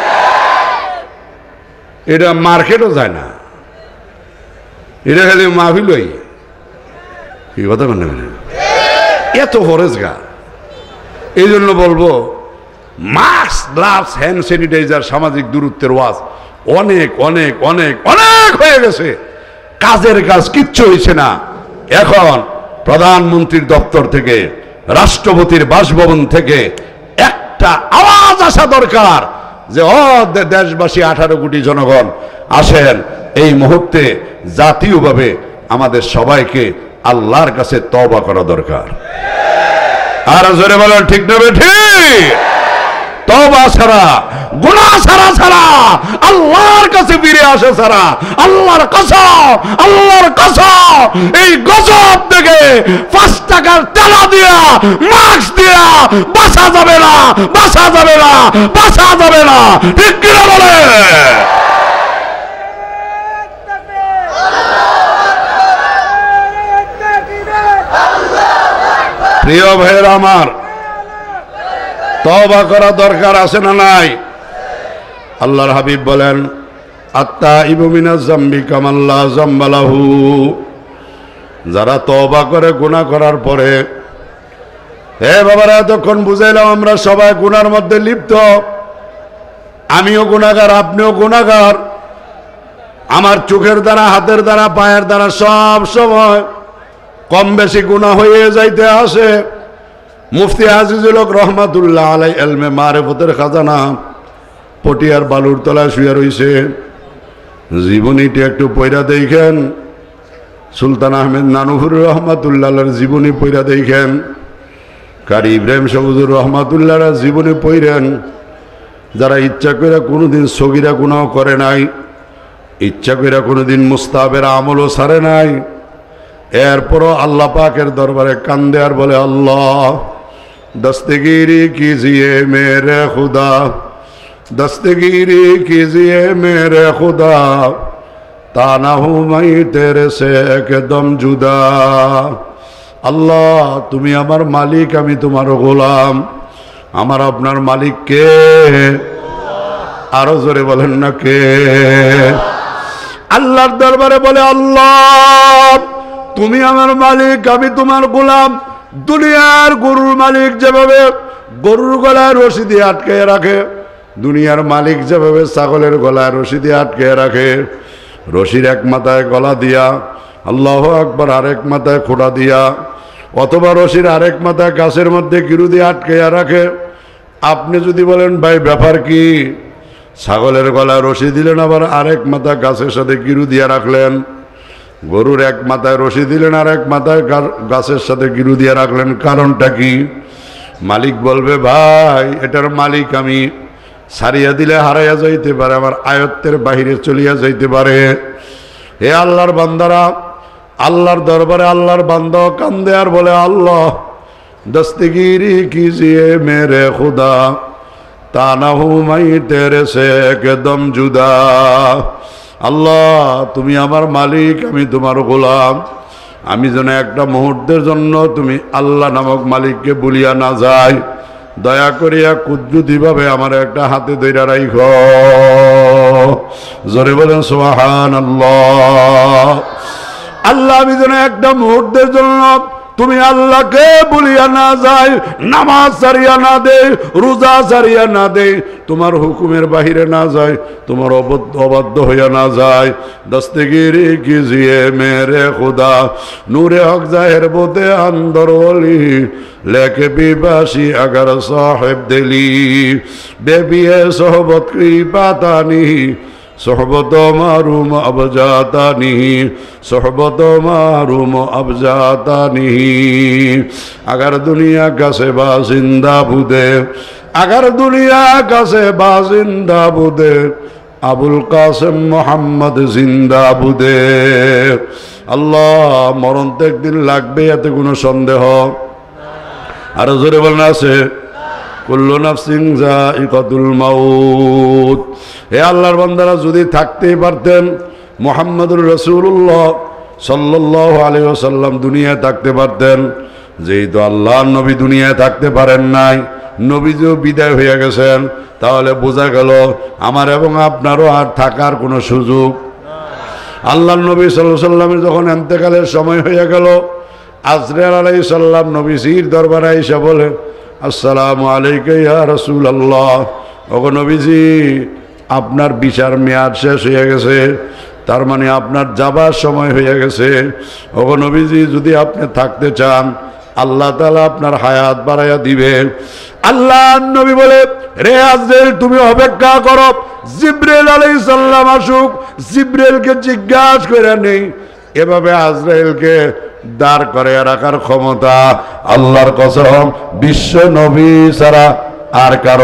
এটা মার্কেটও যায় না, এটা খালি মাহফিল আইয়ে। কি কথা বলেন? এত পরেজগার। এই জন্য বলবো, মাস্ক, গ্লাভস, হ্যান্ড স্যানিটাইজার, সামাজিক দূরত্বের ওয়াজ অনেক অনেক অনেক অনেক হয়ে গেছে। কাজের কাজ কিচ্ছু হয়েছে না। এখন প্রধানমন্ত্রীর দপ্তর থেকে, রাষ্ট্রপতির বাসভবন থেকে একটা আওয়াজ আসা দরকার যে ও দেশবাসী, আঠারো কোটি জনগণ আসেন, এই মুহূর্তে জাতীয়ভাবে আমাদের সবাইকে আল্লাহর কাছে তওবা করা দরকার। আর জোরে বলেন ঠিক না ঠিক? তওবা ছাড়া, গুনাহ ছাড়া ছাড়া, আল্লাহর কাছে ফিরে আসে ছাড়া, আল্লাহর কসম, আল্লাহর কসম, এই গজব থেকে পাঁচ টাকার টাকা দিয়া, মাস্ক দিয়া বাঁচা যাবে না, বাঁচা যাবে না, বাঁচা যাবে না। ঠিক কিনা বলে? প্রিয় ভাইয়ের আমার, তওবা করা দরকার আছে না নাই? আল্লাহর হাবিব বলেন, আত্তাইবু মিনাজ যামবি কামাল্লা যামবা লাহু। যারা তওবা করে গুনাহ করার পরে, হে বাবারা, এতক্ষণ বুঝাইলাম আমরা সবাই গুনার মধ্যে লিপ্ত। আমিও গুনাহগার, আপনিও গুনাহগার। আমার চোখের দ্বারা, হাতের দ্বারা, পায়ের দ্বারা সব সময় কম বেশি গুনাহ হয়ে যাইতে আসে। মুফতি আজিজুল হক রহমাতুল্লাহ আলাই এলমে মারিফতের খাজানা পটিয়ার বালুর তলায় শুয়ে রইছে। জীবনীটি একটু পয়রা দেখেন। সুলতান আহমেদ নানুহুর রহমাতুল্লাহর জীবনী পয়রা দেখেন। কারি ইব্রাহিম সবুজুর রহমাতুল্লাহর জীবনী পড়েন। যারা ইচ্ছা করে কোনোদিন সগীরা গুনাহ করে নাই, ইচ্ছা করে কোনোদিন মুস্তাহাবের আমলও ছাড়ে নাই, এরপরও আল্লাহ পাকের দরবারে কান্দে আর বলে, আল্লাহ দস্তগিরি কিজিয়ে মেরে খুদা, দস্তগিরি কিজিয়ে মেরে খুদা, তা না হু মাই তেরে সে একদম জুদা। আল্লাহ তুমি আমার মালিক, আমি তোমার গোলাম। আমার আপনার মালিক কে? আরো জোরে বলেন না কে? আল্লাহর দরবারে বলে, আল্লাহ তুমি আমার মালিক, আমি তোমার গোলাম। দুনিয়ার গরুর মালিক যেভাবে গরুর গলায় রশি দিয়ে আটকে রাখে, দুনিয়ার মালিক যেভাবে ছাগলের গলায় রশি দিয়ে আটকে রাখে, রশির এক মাথায় গলা দিয়া আল্লাহু আকবার, আরেক মাথায় খোঁড়া দিয়া, অথবা রশির আরেক মাথায় গাছের মধ্যে গিরু দিয়ে আটকে রাখে। আপনি যদি বলেন ভাই ব্যাপার কি, ছাগলের গলায় রশি দিলেন, আবার আরেক মাথা গাছের সাথে গিরু দিয়া রাখলেন, গরুর এক মাথায় রশি দিলেন আর এক মাথায় গাছের সাথে গিরু দিয়ে রাখলেন, কারণটা কি? মালিক বলবে, ভাই এটার মালিক আমি, ছাড়িয়া দিলে হারাইয়া যাইতে পারে, আমার আয়ত্তের বাহিরে চলিয়া যাইতে পারে। হে আল্লাহর বান্দারা, আল্লাহর দরবারে আল্লাহর বান্দা কান্দে আর বলে, আল্লাহ দস্তগিরি কিজিয়ে মেরে খুদা, তা না হু মাই তেরে সে একদম জুদা। আল্লাহ তুমি আমার মালিক, আমি তোমার গোলাম। আমি যেন একটা মুহূর্তের জন্য তুমি আল্লাহ নামক মালিককে বলিয়া না যাই, দয়া করিয়া কুদরতিভাবে আমার একটা হাতে ধইরা রাইখো। জোরে বলেন সুবহানাল্লাহ। আল্লাহ আমি যেন একটা মুহূর্তের জন্য তুমি আল্লাহকে ভুলিয়া না যায়, নামাজ ছাড়িয়া না দে, রোজা ছাড়িয়া না দে, তোমার হুকুমের বাহিরে না যায়, তোমার অবাধ্য হইয়া না যায়। দস্তগিরি কিজিয়ে মেরে খুদা, নূরে হক জাহের বোতে আন্দর ওলি, লেকে বিবাসী अगर साहिब दिली, बेबिए सोहबत की पाता नहीं, सोहबत मारूम अब जाता नहीं, सोहबत मारूम अब जाता नहीं। अगर दुनिया का से बाजिंदा बुदे, अगर दुनिया का से बाजिंदा बुदे, अबुल कासिम मोहम्मद जिंदा बुदे। अल्लाह मरण तो एक दिन लागबे, एते कोनो सन्देह আর জোরে বলেন আছে। কুল্লু নাফসিন যায়িকাতুল মাউত। হে আল্লাহর বান্দারা, যদি থাকতেই পারতেন মুহাম্মদুর রাসূলুল্লাহ সাল্লাল্লাহু আলাইহি ওয়াসাল্লাম দুনিয়ায় থাকতে পারতেন, যেহেতু আল্লাহর নবী দুনিয়ায় থাকতে পারেন নাই, নবীজিও বিদায় হয়ে গেছেন, তাহলে বোঝা গেল আমার এবং আপনারও আর থাকার কোনো সুযোগ। আল্লাহর নবী সাল্লাল্লাহু আলাইহি ওয়াসাল্লামের যখন ইন্তেকালের সময় হয়ে গেল, আজরাইল আলাইহিস সালাম নবীজির দরবারে এসে বলে, আসসালামু আলাইকা ইয়া রাসূলুল্লাহ, ওগো নবীজি, আপনার বিচার মেয়াদ শেষ হয়ে গেছে, তার মানে আপনার যাবার সময় হয়ে গেছে। ওগো নবীজি, যদি আপনি থাকতে চান আল্লাহ তাআলা আপনার হায়াত বাড়াইয়া দিবে। আল্লাহর নবী বলে, রে আজরাইল, তুমি অপেক্ষা করো, জিবরাইল আলাইহিস সালাম আসুক, জিবরাইলকে জিজ্ঞাসা করে নেই। এভাবে আজরাইলকে দাঁড় করে রাখার ক্ষমতা আল্লাহর কসম বিশ্ব নবী ছাড়া আর কারো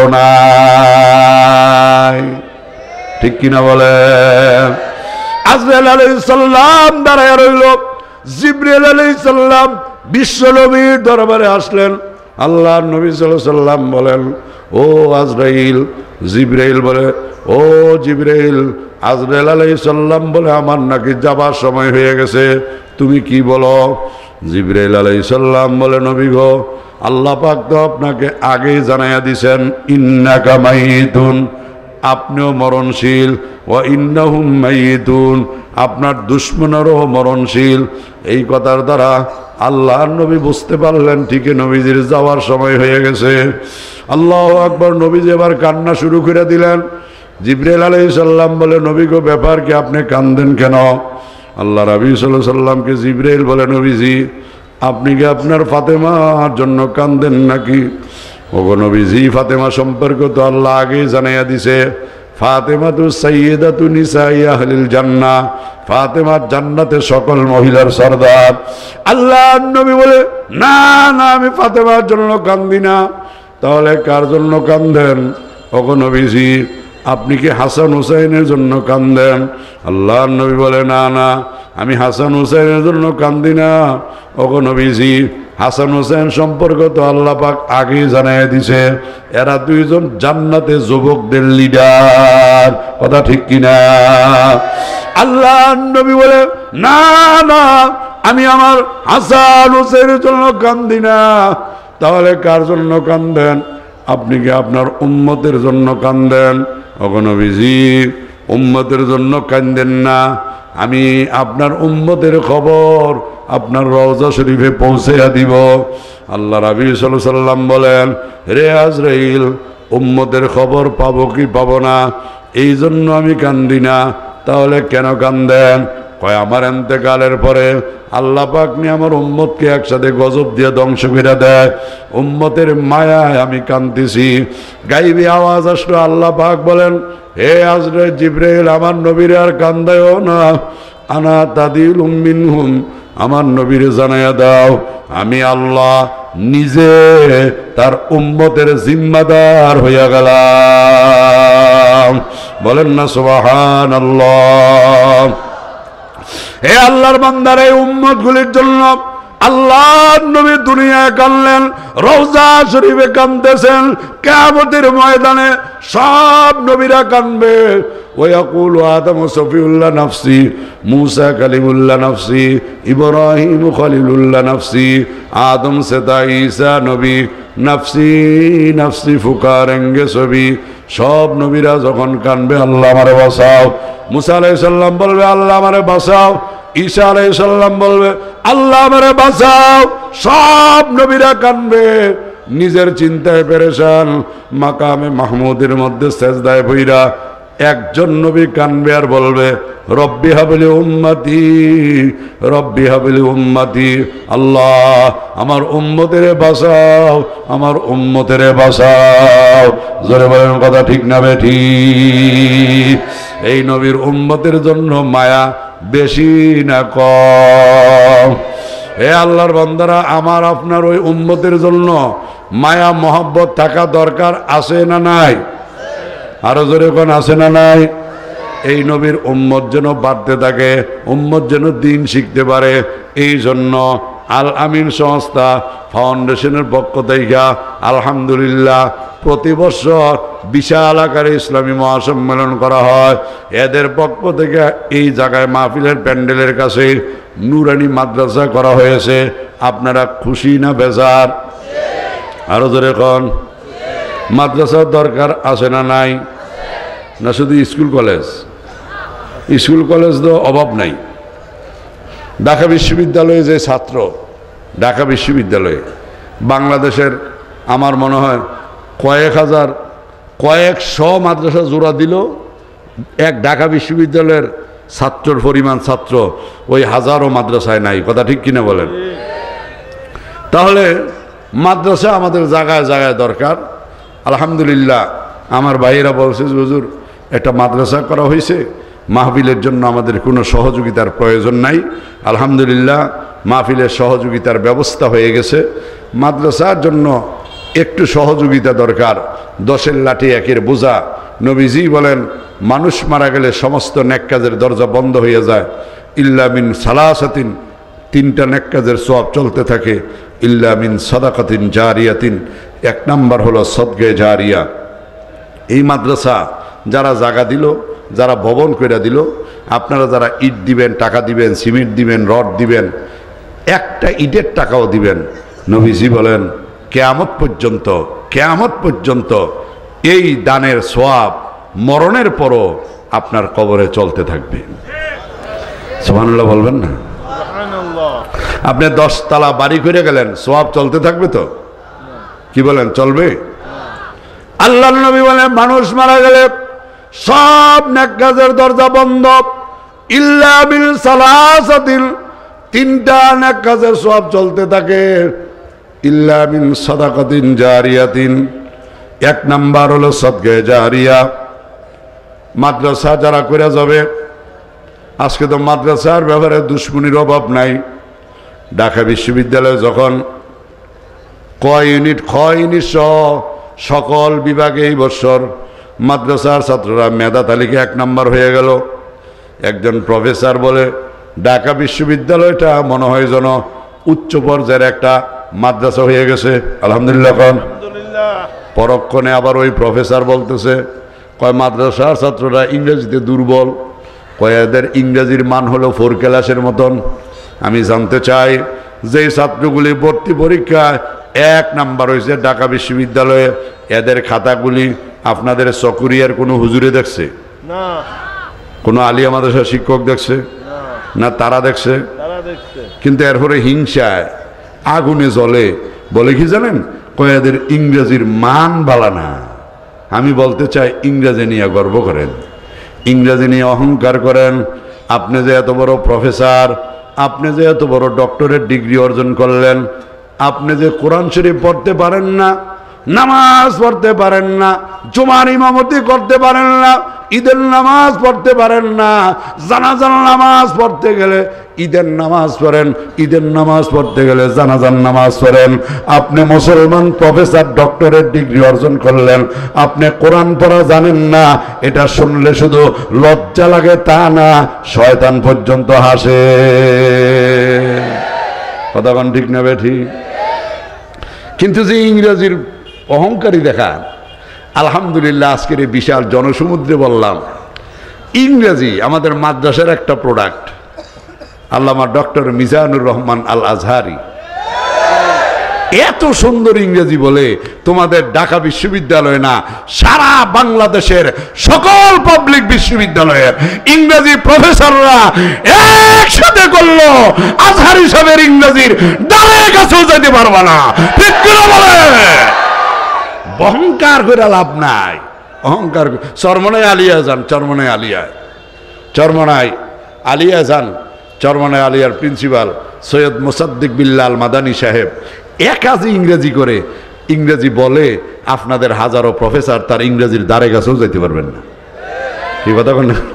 নাই। ঠিক কিনা বলেন? আজরাইল আলাইহিস সালাম দাঁড়ায় রইল, জিবরাইল আলাইহিস সালাম বিশ্ব নবীর দরবারে আসলেন। আল্লাহর নবী সাল্লাল্লাহু আলাইহি সাল্লাম বলেন, ও আজরাইল। জিবরাইল বলে, ও জিবরাইল। আজরাইল আলাইহিস সালাম বলে, আমার নাকি যাবার সময় হয়ে গেছে, তুমি কি বলো? জিবরাইল আলাইহিস সালাম বলে, নবী গো, আল্লাহ পাক তো আপনাকে আগেই জানাইয়া দিছেন, ইন্নাকা মাইতুন, আপনিও মরণশীল, ওয়া ইন্নাহুম মাইতুন, আপনার দুশমনেরও মরণশীল। এই কথার দ্বারা আল্লাহর নবী বুঝতে পারলেন ঠিকই নবীজির যাওয়ার সময় হয়ে গেছে। আল্লাহু আকবার। নবীজি এবার কান্না শুরু করে দিলেন। জিবরাইল আলাইহিস সালাম বলে, নবী গো, ব্যাপার কি, আপনি কান্দেন কেন? আল্লাহ নবী সাল্লাল্লাহু আলাইহি সাল্লামকে জিবরাইল বলে, নবীজি, আপনি কি আপনার ফাতেমার জন্য কান্দেন নাকি? ওগো নবীজি, ফাতেমা সম্পর্কে তো আল্লাহ আগেই জানাইয়া দিছে, ফাতেমা তু সাইয়্যিদাতু নিসাই আহলিল জান্নাহ, ফাতেমা জান্নাতের সকল মহিলার সরদার। আল্লাহর নবী বলে, না না, আমি ফাতেমার জন্য কান্দি না। তাহলে কার জন্য কান্দেন? ওগো নবীজি, আপনি কি হাসান হুসাইনের জন্য কান্দেন? আল্লাহর নবী বলে, না না, আমি হাসান হুসাইনের জন্য কান্দি না। ওগো নবীজি, হাসান হুসাইন সম্পর্কে তো আল্লাহ পাক আগেই জানাইয়া দিছে, এরা দুইজন জান্নাতে যুবকদের লিডার। কথা ঠিক কিনা? আল্লাহর নবী বলে, না না, আমি আমার হাসান হুসাইনের জন্য কান্দি না। তাহলে কার জন্য কান্দেন? আপনি কি আপনার উম্মতের জন্য কান্দেন? ওগো নবীজি, উম্মতের জন্য কান্দেন না, আমি আপনার উম্মতের খবর আপনার রওজা শরীফে পৌঁছাইয়া দিব। আল্লাহ নবী সাল্লাল্লাহু আলাইহি সাল্লাম বলেন, রে আজরাইল, উম্মতের খবর পাবো কি পাবো না, এই জন্য আমি কান্দি না। তাহলে কেন কান্দেন? কয়, আমার ইন্তেকালের পরে আল্লাহ পাক নিয়ে আমার উম্মতকে একসাথে গজব দিয়ে ধ্বংস করে দেয়, উম্মতের মায়ায় আমি কাঁদতেছি। গাইবি আওয়াজ আসলো, আল্লাহ পাক বলেন, হে আজরাইল, জিবরাইল, আমার নবীরে আর কান্দায়ও না, আনা তাদিলুম মিনহুম, আমার নবীরে জানাইয়া দাও, আমি আল্লাহ নিজে তার উম্মতের জিম্মাদার হইয়া গেলাম। বলেন না সুবহানাল্লাহ। হে আল্লাহর বান্দার, এই উম্মত গুলির জন্য আল্লাহর নবী দুনিয়ায় কাঁদলেন, রওজা শরীফে কাঁদতেছেন, কিয়ামতের ময়দানে সব নবীরা কাঁদবে। ওয়াকুলু আদম সফিউল্লাহ নাফসি, मूसा कलीमुल्लाह नफसी, इब्राहिम खलीलुल्लाह नफसी, आदम से ता ईसा नबी नफसी नफसी फुकारेंगे सभी। सब नबीरा যখন কানবে, আল্লাহ আমারে বাঁচাও। মুসা আলাইহিস সালাম বলবে, আল্লাহ আমারে বাঁচাও। ঈসা আলাইহিস সালাম বলবে আল্লাহ আমারে বাঁচাও, সব নবীরা কাঁদবে, নিজের চিন্তায় পেরেশান, মাকামে মাহমুদের মধ্যে সেজদায় বইরা একজন নবী কানবে আর বলবে রব্বি হাবলি উম্মতি, রব্বি হাবলি উম্মতি, আল্লাহ আমার উম্মতের বাঁচাও, আমার উম্মতের বাঁচাও। জোরে বলেন কথা ঠিক না বেঠিক? এই নবীর উম্মতের জন্য মায়া বেশি না কম? হে আল্লাহর বান্দারা, আমার আপনার ওই উম্মতের জন্য মায়া মহব্বত থাকা দরকার আছে না নাই? আরো জোরে কোন আছে না নাই? এই নবীর উম্মত যেন বাড়তে থাকে, উম্মত যেন দিন শিখতে পারে, এই জন্য আল আমিন সংস্থা ফাউন্ডেশনের পক্ষ থেকে আলহামদুলিল্লাহ প্রতি বছর বিশাল আকারে ইসলামী মহাসম্মেলন করা হয়। এদের পক্ষ থেকে এই জায়গায় মাহফিলের প্যান্ডেলের কাছে নুরানি মাদ্রাসা করা হয়েছে। আপনারা খুশি না বেজার? আরো জোরে কোন? মাদ্রাসার দরকার আছে না নাই? না শুধু স্কুল কলেজ? স্কুল কলেজ তো অভাব নাই। ঢাকা বিশ্ববিদ্যালয়ে যে ছাত্র, ঢাকা বিশ্ববিদ্যালয়ে বাংলাদেশের আমার মনে হয় কয়েক হাজার কয়েকশো মাদ্রাসা জোড়া দিল, এক ঢাকা বিশ্ববিদ্যালয়ের ছাত্রর পরিমাণ ছাত্র ওই হাজারো মাদ্রাসায় নাই। কথা ঠিক কিনা বলেন? তাহলে মাদ্রাসা আমাদের জায়গায় জায়গায় দরকার। আলহামদুলিল্লাহ আমার ভাইয়েরা বলছে যে হুজুর একটা মাদ্রাসা করা হয়েছে, মাহফিলের জন্য আমাদের কোনো সহযোগিতার প্রয়োজন নাই। আলহামদুলিল্লাহ মাহফিলের সহযোগিতার ব্যবস্থা হয়ে গেছে। মাদ্রাসার জন্য একটু সহযোগিতা দরকার। দশের লাঠি একের বোঝা। নবীজি বলেন মানুষ মারা গেলে সমস্ত নেক কাজের দরজা বন্ধ হয়ে যায়, ইল্লা মিন সালাসাতিন, তিনটা নেক কাজের সওয়াব চলতে থাকে, ইল্লা মিন সাদাকাতিন জারিয়াতিন, এক নাম্বার হলো সদকায়ে জারিয়া। এই মাদ্রাসা যারা জায়গা দিল, যারা ভবন করে দিল, আপনারা যারা ইট দিবেন, টাকা দিবেন, সিমেন্ট দিবেন, রড দিবেন, একটা ইটের টাকাও দিবেন, নবীজি বলেন কিয়ামত পর্যন্ত কিয়ামত পর্যন্ত এই দানের সওয়াব মরণের পরও আপনার কবরে চলতে থাকবে। সুবহানাল্লাহ বলবেন না? আপনি দশ তলা বাড়ি করে গেলেন, সওয়াব চলতে থাকবে তো? কি বলেন, চলবে? আল্লাহর নবী বলেন মানুষ মারা গেলে সব নেক কাজের দরজা বন্ধ, ইল্লা বিল সালাসাতিন, তিনটা নেক কাজের সওয়াব চলতে থাকে, ইল্লা মিন সাদাকাতিন জারিয়াতিন, এক নাম্বার হলো সদকায়ে জারিয়া। মাদ্রাসা যারা করে যাবে, আজকে তো মাদ্রাসার ব্যাপারে দুশ্মনির অভাব নাই। ঢাকা বিশ্ববিদ্যালয়ে যখন ক ইউনিট খ ইউনিট সহ সকল বিভাগে এই বছর মাদ্রাসার ছাত্ররা মেধা তালিকা এক নাম্বার হয়ে গেল। একজন প্রফেসর বলে ঢাকা বিশ্ববিদ্যালয়টা মনে হয় যেন উচ্চ পর্যায়ের একটা মাদ্রাসা হয়ে গেছে। আলহামদুলিল্লাহ। পরক্ষণে আবার ওই প্রফেসর বলতেছে কয় মাদ্রাসার ছাত্ররা ইংরেজিতে দুর্বল, কয় এদের ইংরেজির মান হলো ফোর ক্লাসের মতন। আমি জানতে চাই যে ছাত্রগুলি ভর্তি পরীক্ষায় এক নাম্বার হয়েছে ঢাকা বিশ্ববিদ্যালয়ে, এদের খাতাগুলি আপনাদের চকুরিয়ার কোনো হুজুরে দেখছে না? কোনো আলিয়া মাদ্রাসার শিক্ষক দেখছে না? তারা দেখছে? কিন্তু এরপরে হিংসায় আগুনে জ্বলে বলে কি জানেন, কয় এদের ইংরেজির মান বালা না। আমি বলতে চাই ইংরেজি নিয়ে গর্ব করেন, ইংরেজি নিয়ে অহংকার করেন। আপনি যে এত বড় প্রফেসর, আপনি যে এত বড় ডক্টরেট ডিগ্রি অর্জন করলেন, আপনি যে কোরআন শরীফ পড়তে পারেন না, নামাজ পড়তে পারেন না, জুমার ইমামতি করতে পারেন না, ঈদের নামাজ পড়তে পারেন না, জানাজার নামাজ পড়তে গেলে ঈদের নামাজ পড়েন, ঈদের নামাজ পড়তে গেলে জানাজার নামাজ পড়েন। আপনি মুসলমান প্রফেসর ডক্টরেট ডিগ্রি অর্জন করলেন, আপনি কোরআন পড়া জানেন না। এটা শুনলে শুধু লজ্জা লাগে তা না, শয়তান পর্যন্ত হাসে। কথা কোন ঠিক না বেঠিক? কিন্তু যে ইংরেজির অহংকারী দেখা, আলহামদুলিল্লাহ আজকের এই বিশাল জনসমুদ্রে বললাম ইংরেজি আমাদের মাদ্রাসার একটা প্রোডাক্ট। আল্লামা ডক্টর মিজানুর রহমান আল আজহারি এত সুন্দর ইংরেজি বলে তোমাদের ঢাকা বিশ্ববিদ্যালয় না, সারা বাংলাদেশের সকল পাবলিক বিশ্ববিদ্যালয়ের ইংরেজি প্রফেসররা একসাথে করলো আজহার হিসাবের ইংরেজির ডালে কাছেও যেতে পারবা না। ঠিক করে বলে অহংকার করে লাভ নাই। অহংকার চরমনায় আলিয়া যান, চরমনায় আলিয়ায় চরমনায় আলিয়া যান চরমনায় আলিয়ার প্রিন্সিপাল সৈয়দ মোসাদ্দিক বিল্লাল মাদানী সাহেব একাজি ইংরেজি করে ইংরেজি বলে, আপনাদের হাজারো প্রফেসর তার ইংরেজির দ্বারে কাছেও যেতে পারবেন না। কি কথা বল না?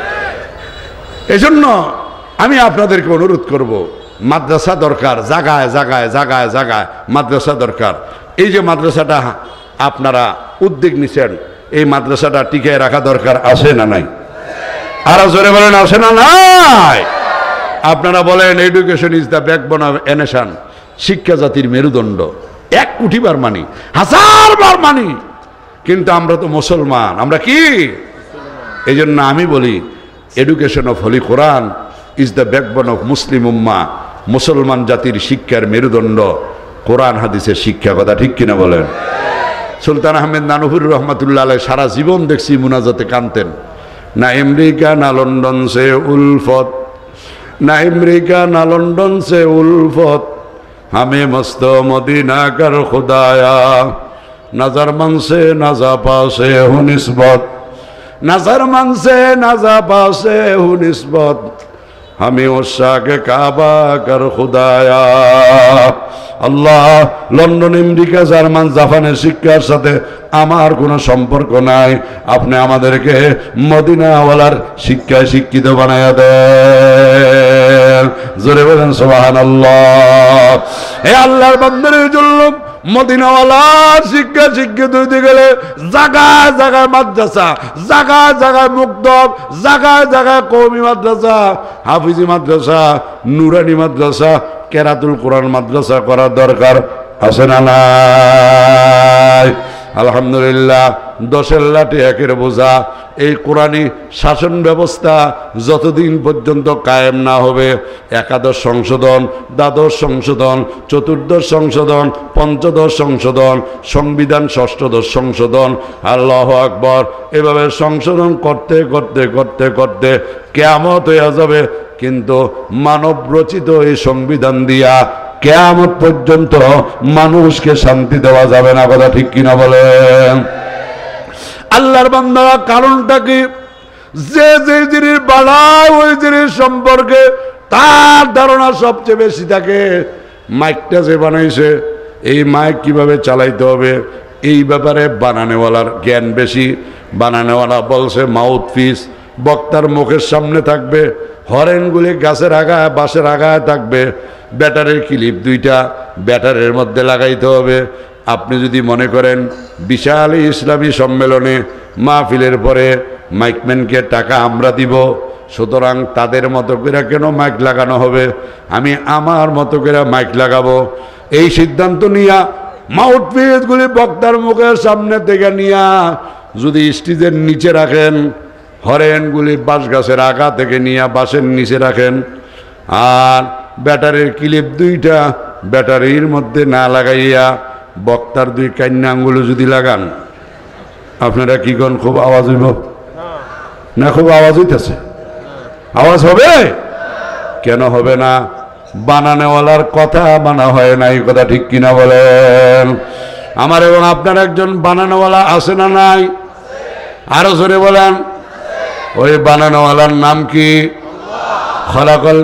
এই জন্য আমি আপনাদেরকে অনুরোধ করব, মাদ্রাসা দরকার, জাগায় জাগায় জাগায় জাগায় মাদ্রাসা দরকার। এই যে মাদ্রাসাটা আপনারা উদ্যোগ নিছেন, এই মাদ্রাসাটা টিকিয়ে রাখা দরকার, আছে না নাই? আরো জোরে বলেন, আছে না নাই? আপনারা বলেন education is the backbone of a nation, শিক্ষা জাতির মেরুদণ্ড। এক কোটি বার মানি, হাজার বার মানি, কিন্তু আমরা তো মুসলমান, আমরা কি? এই জন্য আমি বলি education of holy Quran is the backbone of Muslim উম্মা, মুসলমান জাতির শিক্ষার মেরুদণ্ড কোরআন হাদিসের শিক্ষা। কথা ঠিক কিনা বলেন? সুলতান আহমেদ নানুপুর রহমতুল্লাহ আলাইহি সারা জীবন দেখছি মুনাজাতে কানতেন, না আমেরিকা না লন্ডন সে উলফত, না আমেরিকা না লন্ডন সে উলফত, हमें मस्त मदीना कर खुदाया, नजर मन से नजा पासे हूँ निस्बत, नजर मन से नजा पासे हूँ निस्बत, हमें उस्सा के काबा कर खुदाया। আল্লাহ, লন্ডন আমেরিকা জার্মান জাপানের শিক্ষার সাথে আমার কোনো সম্পর্ক নাই, আপনি আমাদেরকে মদিনাওয়ালার শিক্ষায় শিক্ষিত বানায়া দেন। জোরে বলেন সুবহানাল্লাহ। হে আল্লাহর বান্দাদের জন্য মদিনাওয়ালার শিক্ষা শিক্ষিত হইতে গেলে জায়গায় জায়গায় মাদ্রাসা, জায়গায় জায়গায় মুক্তব, জায়গায় জায়গায় কওমি মাদ্রাসা, হাফিজি মাদ্রাসা, নুরানি মাদ্রাসা, কেরাতুল কোরআন মাদ্রাসা করার দরকার, আছে না নাই? আলহামদুলিল্লাহ, দশের লাঠি একের বোঝা, এই কোরআনী শাসন ব্যবস্থা যতদিন পর্যন্ত কায়েম না হবে, একাদশ সংশোধন, দ্বাদশ সংশোধন, চতুর্দশ সংশোধন, পঞ্চদশ সংশোধন, সংবিধান ষষ্ঠদশ সংশোধন, আল্লাহু আকবার, এভাবে সংশোধন করতে করতে করতে করতে কিয়ামত হয়ে যাবে। কিন্তু মানব রচিত এই সংবিধান দিয়া কিয়ামত পর্যন্ত মানুষকে শান্তি দেওয়া যাবে না। কথা ঠিক কিনা বলেন? আল্লাহর বান্দারা কারণটা কি? যে যে জিনিস বাড়ায় ওই জিনিস সম্পর্কে তার ধারণা সবচেয়ে বেশি থাকে। মাইকটা যে বানাইছে, এই মাইক কিভাবে চালাইতে হবে এই ব্যাপারে বানানেওয়ালার জ্ঞান বেশি। বানানেওয়ালা বলছে মাউথ পিস, বক্তার মুখের সামনে থাকবে, হরেনগুলি গাছের আগায় বাঁশের আগায় থাকবে, ব্যাটারির ক্লিপ দুইটা ব্যাটারির মধ্যে লাগাইতে হবে। আপনি যদি মনে করেন বিশাল ইসলামী সম্মেলনে মাহফিলের পরে মাইকম্যানকে টাকা আমরা দিব, সুতরাং তাদের মতো করে কেন মাইক লাগানো হবে, আমি আমার মতো করে মাইক লাগাবো, এই সিদ্ধান্ত নিয়া মাউথ পিসগুলি বক্তার মুখের সামনে থেকে নিয়া যদি স্টেজের নিচে রাখেন, হরেনগুলি বাঁশ গাছের আগা থেকে নিয়ে বাঁশের নিচে রাখেন, আর ব্যাটারির ক্লিপ দুইটা ব্যাটারির মধ্যে না লাগাইয়া বক্তার দুই কান্না আঙ্গুলো যদি লাগান, আপনারা কি কোন খুব আওয়াজ হইব না? খুব আওয়াজ হইতেছে, আওয়াজ হবে কেন হবে না? বানানেওয়ালার কথা মানা হয় না, এই কথা ঠিক কিনা বলেন? আমার এবং আপনার একজন বানানেওয়ালা আছে না নাই? আরো জোরে বলেন। ওই বানানোওয়ালার নাম কি? খলাকাল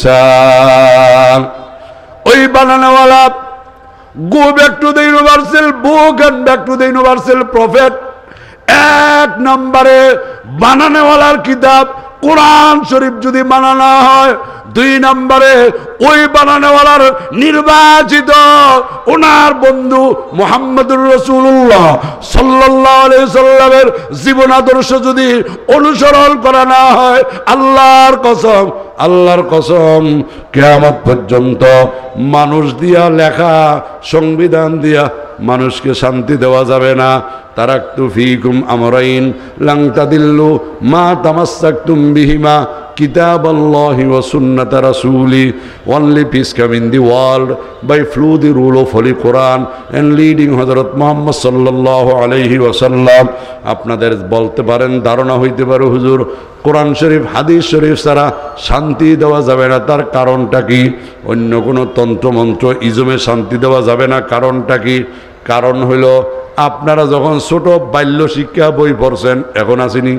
ইনসান। ওই বানানোওয়ালা go back to the universal book and back to the universal prophet, এক নম্বরে বানানোওয়ালার কিতাব কোরআন শরীফ যদি বানানো হয়, দুই নম্বরে ওই বানানোওয়ালার নির্বাচিত ওনার বন্ধু মুহাম্মদুর রাসূলুল্লাহ সাল্লাল্লাহু আলাইহি সাল্লামের জীবন আদর্শ যদি অনুসরণ করা না হয়, আল্লাহর কসম, আল্লাহর কসম, কিয়ামত পর্যন্ত মানুষ দিয়া লেখা সংবিধান দিয়া মানুষকে শান্তি দেওয়া যাবে না। তারাকতু ফীকুম আমরাইন লাং তাদিল্লু মা তামাসসাকতুম বিহিমা kitab Allahi wa sunnata rasuli. Only peace come in the world by flew the rule of Holy Quran and leading Hazrat Muhammad sallallahu alayhi wa sallam. আপনাদের বলতে পারেন, ধারণা হইতে পারে হুজুর কোরআন শরীফ হাদিস শরীফ ছাড়া শান্তি দেওয়া যাবে না, তার কারণটা কি? অন্য কোনো তন্ত্রমন্ত্র ইজমে শান্তি দেওয়া যাবে না, কারণটা কি? কারণ হইল আপনারা যখন ছোট বাল্য শিক্ষা বই পড়ছেন, এখন আসেনি?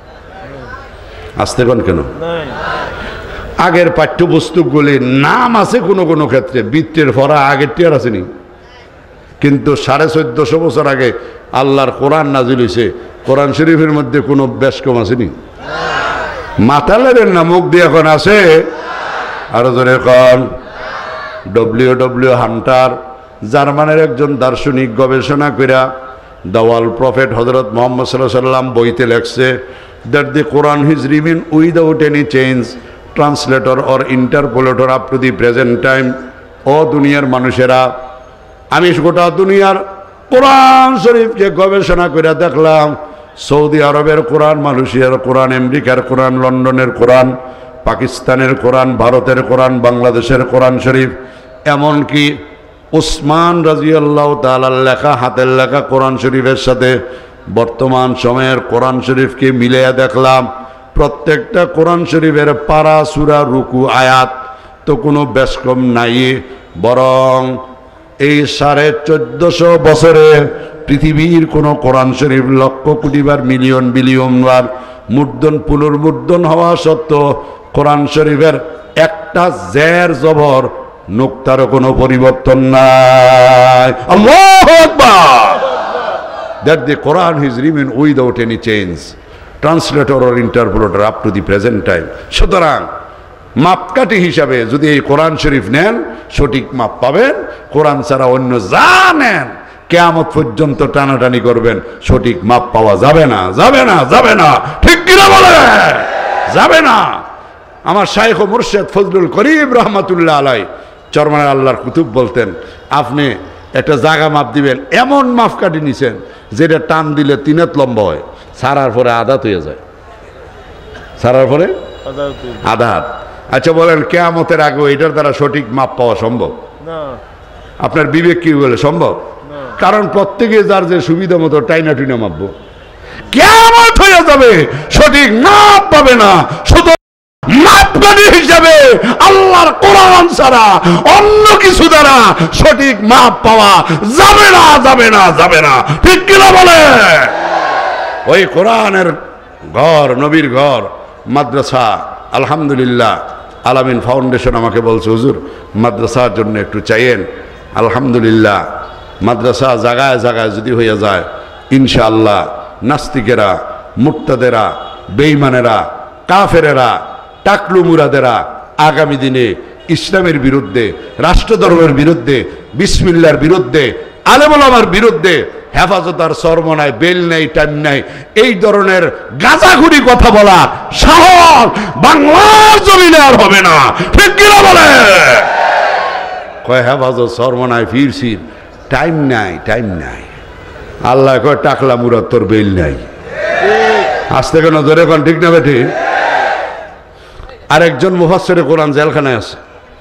আসতে কোন কেন? আগের পাঠ্যপুস্তকগুলির নাম আছে কোনো কোনো ক্ষেত্রে, বৃত্তের ফরা আগের টিয়ার আসেনি, কিন্তু সাড়ে চোদ্দশো বছর আগে আল্লাহর কোরআন নাজিল হয়েছে, কোরআন শরীফের মধ্যে কোনো বেশকম আসেনি। মাতালের না মুখ দিয়ে এখন আছে। আরো জোরে কন। ডব্লিউ ডব্লিউ হান্টার জার্মানের একজন দার্শনিক গবেষণা কইরা দ্য ওয়ার্ল্ড প্রফেট হযরত মুহাম্মদ সাল্লাল্লাহু আলাইহি ওয়াসাল্লাম বইতে লেখছে that the Quran is remain without any change, translator or interpolator up to the present time. ও দুনিয়ার মানুষেরা, আমি গোটা দুনিয়ার কোরআন শরীফকে গবেষণা করে দেখলাম। সৌদি আরবের কোরআন, মালয়েশিয়ার কোরআন, আমেরিকার কোরআন, লন্ডনের কোরআন, পাকিস্তানের কোরআন, ভারতের কোরআন, বাংলাদেশের কোরআন শরীফ, এমনকি উসমান রাদিয়াল্লাহু তাআলার লেখা হাতের লেখা কোরআন শরীফের সাথে বর্তমান সময়ের কোরআন শরীফকে মিলিয়ে দেখলাম। প্রত্যেকটা কোরআন শরীফের পারা সূরা রুকু আয়াত তো কোনো বেশকম নাই, বরং এই সাড়ে চোদ্দশো বছরে পৃথিবীর কোনো কোরআন শরীফ লক্ষ কোটিবার মিলিয়ন বিলিয়ন বার মুদ্রণ পুনর্মুদ্রণ হওয়া সত্ত্বেও কোরআন শরীফের একটা জের জবর নুক্তারও কোনো পরিবর্তন নাই। আল্লাহু আকবার। That the Quran is remain without any change, translator or interpreter up to the present time. সুতরাং মাপকাঠি হিসাবে যদি এই কোরআন শরীফ নেন, সঠিক মাপ পাবেন। কোরআন ছাড়া অন্য যা নেন কিয়ামত পর্যন্ত টানাটানি করবেন, সঠিক মাপ পাওয়া যাবে না, যাবে না, যাবে না। ঠিক কিনা বলে? যাবে না। আমার শাইখ ও মুর্শিদ ফজলুল করিম রহমাতুল্লাহ আলাই চরমানের আল্লাহর কুতুব বলতেন, আপনি একটা জায়গা মাপ দিবেন, এমন মাপকাঠি নিছেন যেটা টান দিলে তিনাত লম্বা হয়, সারার পরে আধাত হয়ে যায়, সারার পরে আধাত। আচ্ছা বলেন, কিয়ামতের আগে এটার দ্বারা সঠিক মাপ পাওয়া সম্ভব? আপনার বিবেক কি বলে সম্ভব? কারণ প্রত্যেকে যার যে সুবিধা মতো টাইনা টুইনা মাপবো, কিয়ামত হয়ে যাবে, সঠিক মাপ পাবে না। শুধু মাপকাঠি হিসাবে আল্লাহর কোরআন ছাড়া অন্য কিছু দ্বারা সঠিক মাপ পাওয়া যাবে না, যাবে না, যাবে না। ঠিক কিনা বলে? ওই কোরআনের ঘর, নবীর ঘর, মাদ্রাসা, আলহামদুলিল্লাহ আলামিন ফাউন্ডেশন আমাকে বলছে, হুজুর মাদ্রাসার জন্য একটু চাইয়েন। আলহামদুলিল্লাহ মাদ্রাসা জায়গায় জায়গায় যদি হয়ে যায়, ইনশাআল্লাহ নাস্তিকেরা, মুরতাদেরা, বেঈমানেরা, কাফেরেরা, টাকলু মুরাদেরা আগামী দিনে ইসলামের বিরুদ্ধে, রাষ্ট্রধর্মের বিরুদ্ধে, বিসমিল্লাহর বিরুদ্ধে, আলেম ওলামার বিরুদ্ধে হেফাজত আর সরমনায় বেল নেই, টাইম নেই, এই ধরনের গাঁজাখুরি কথা বলা সাহস বাংলার জমিনে আর হবে না। ঠিক কিনা বলে? কয় হেফাজত সরমনায় ফিরছি, টাইম নাই, টাইম নাই। আল্লাহ কয় টাকলা মুরাদ তোর বেল নাই। আসতে কেন ধরে কোন? ঠিক না বেঠি? আরেকজন মুফাসসিরে কোরআন জেলখানায় আছে,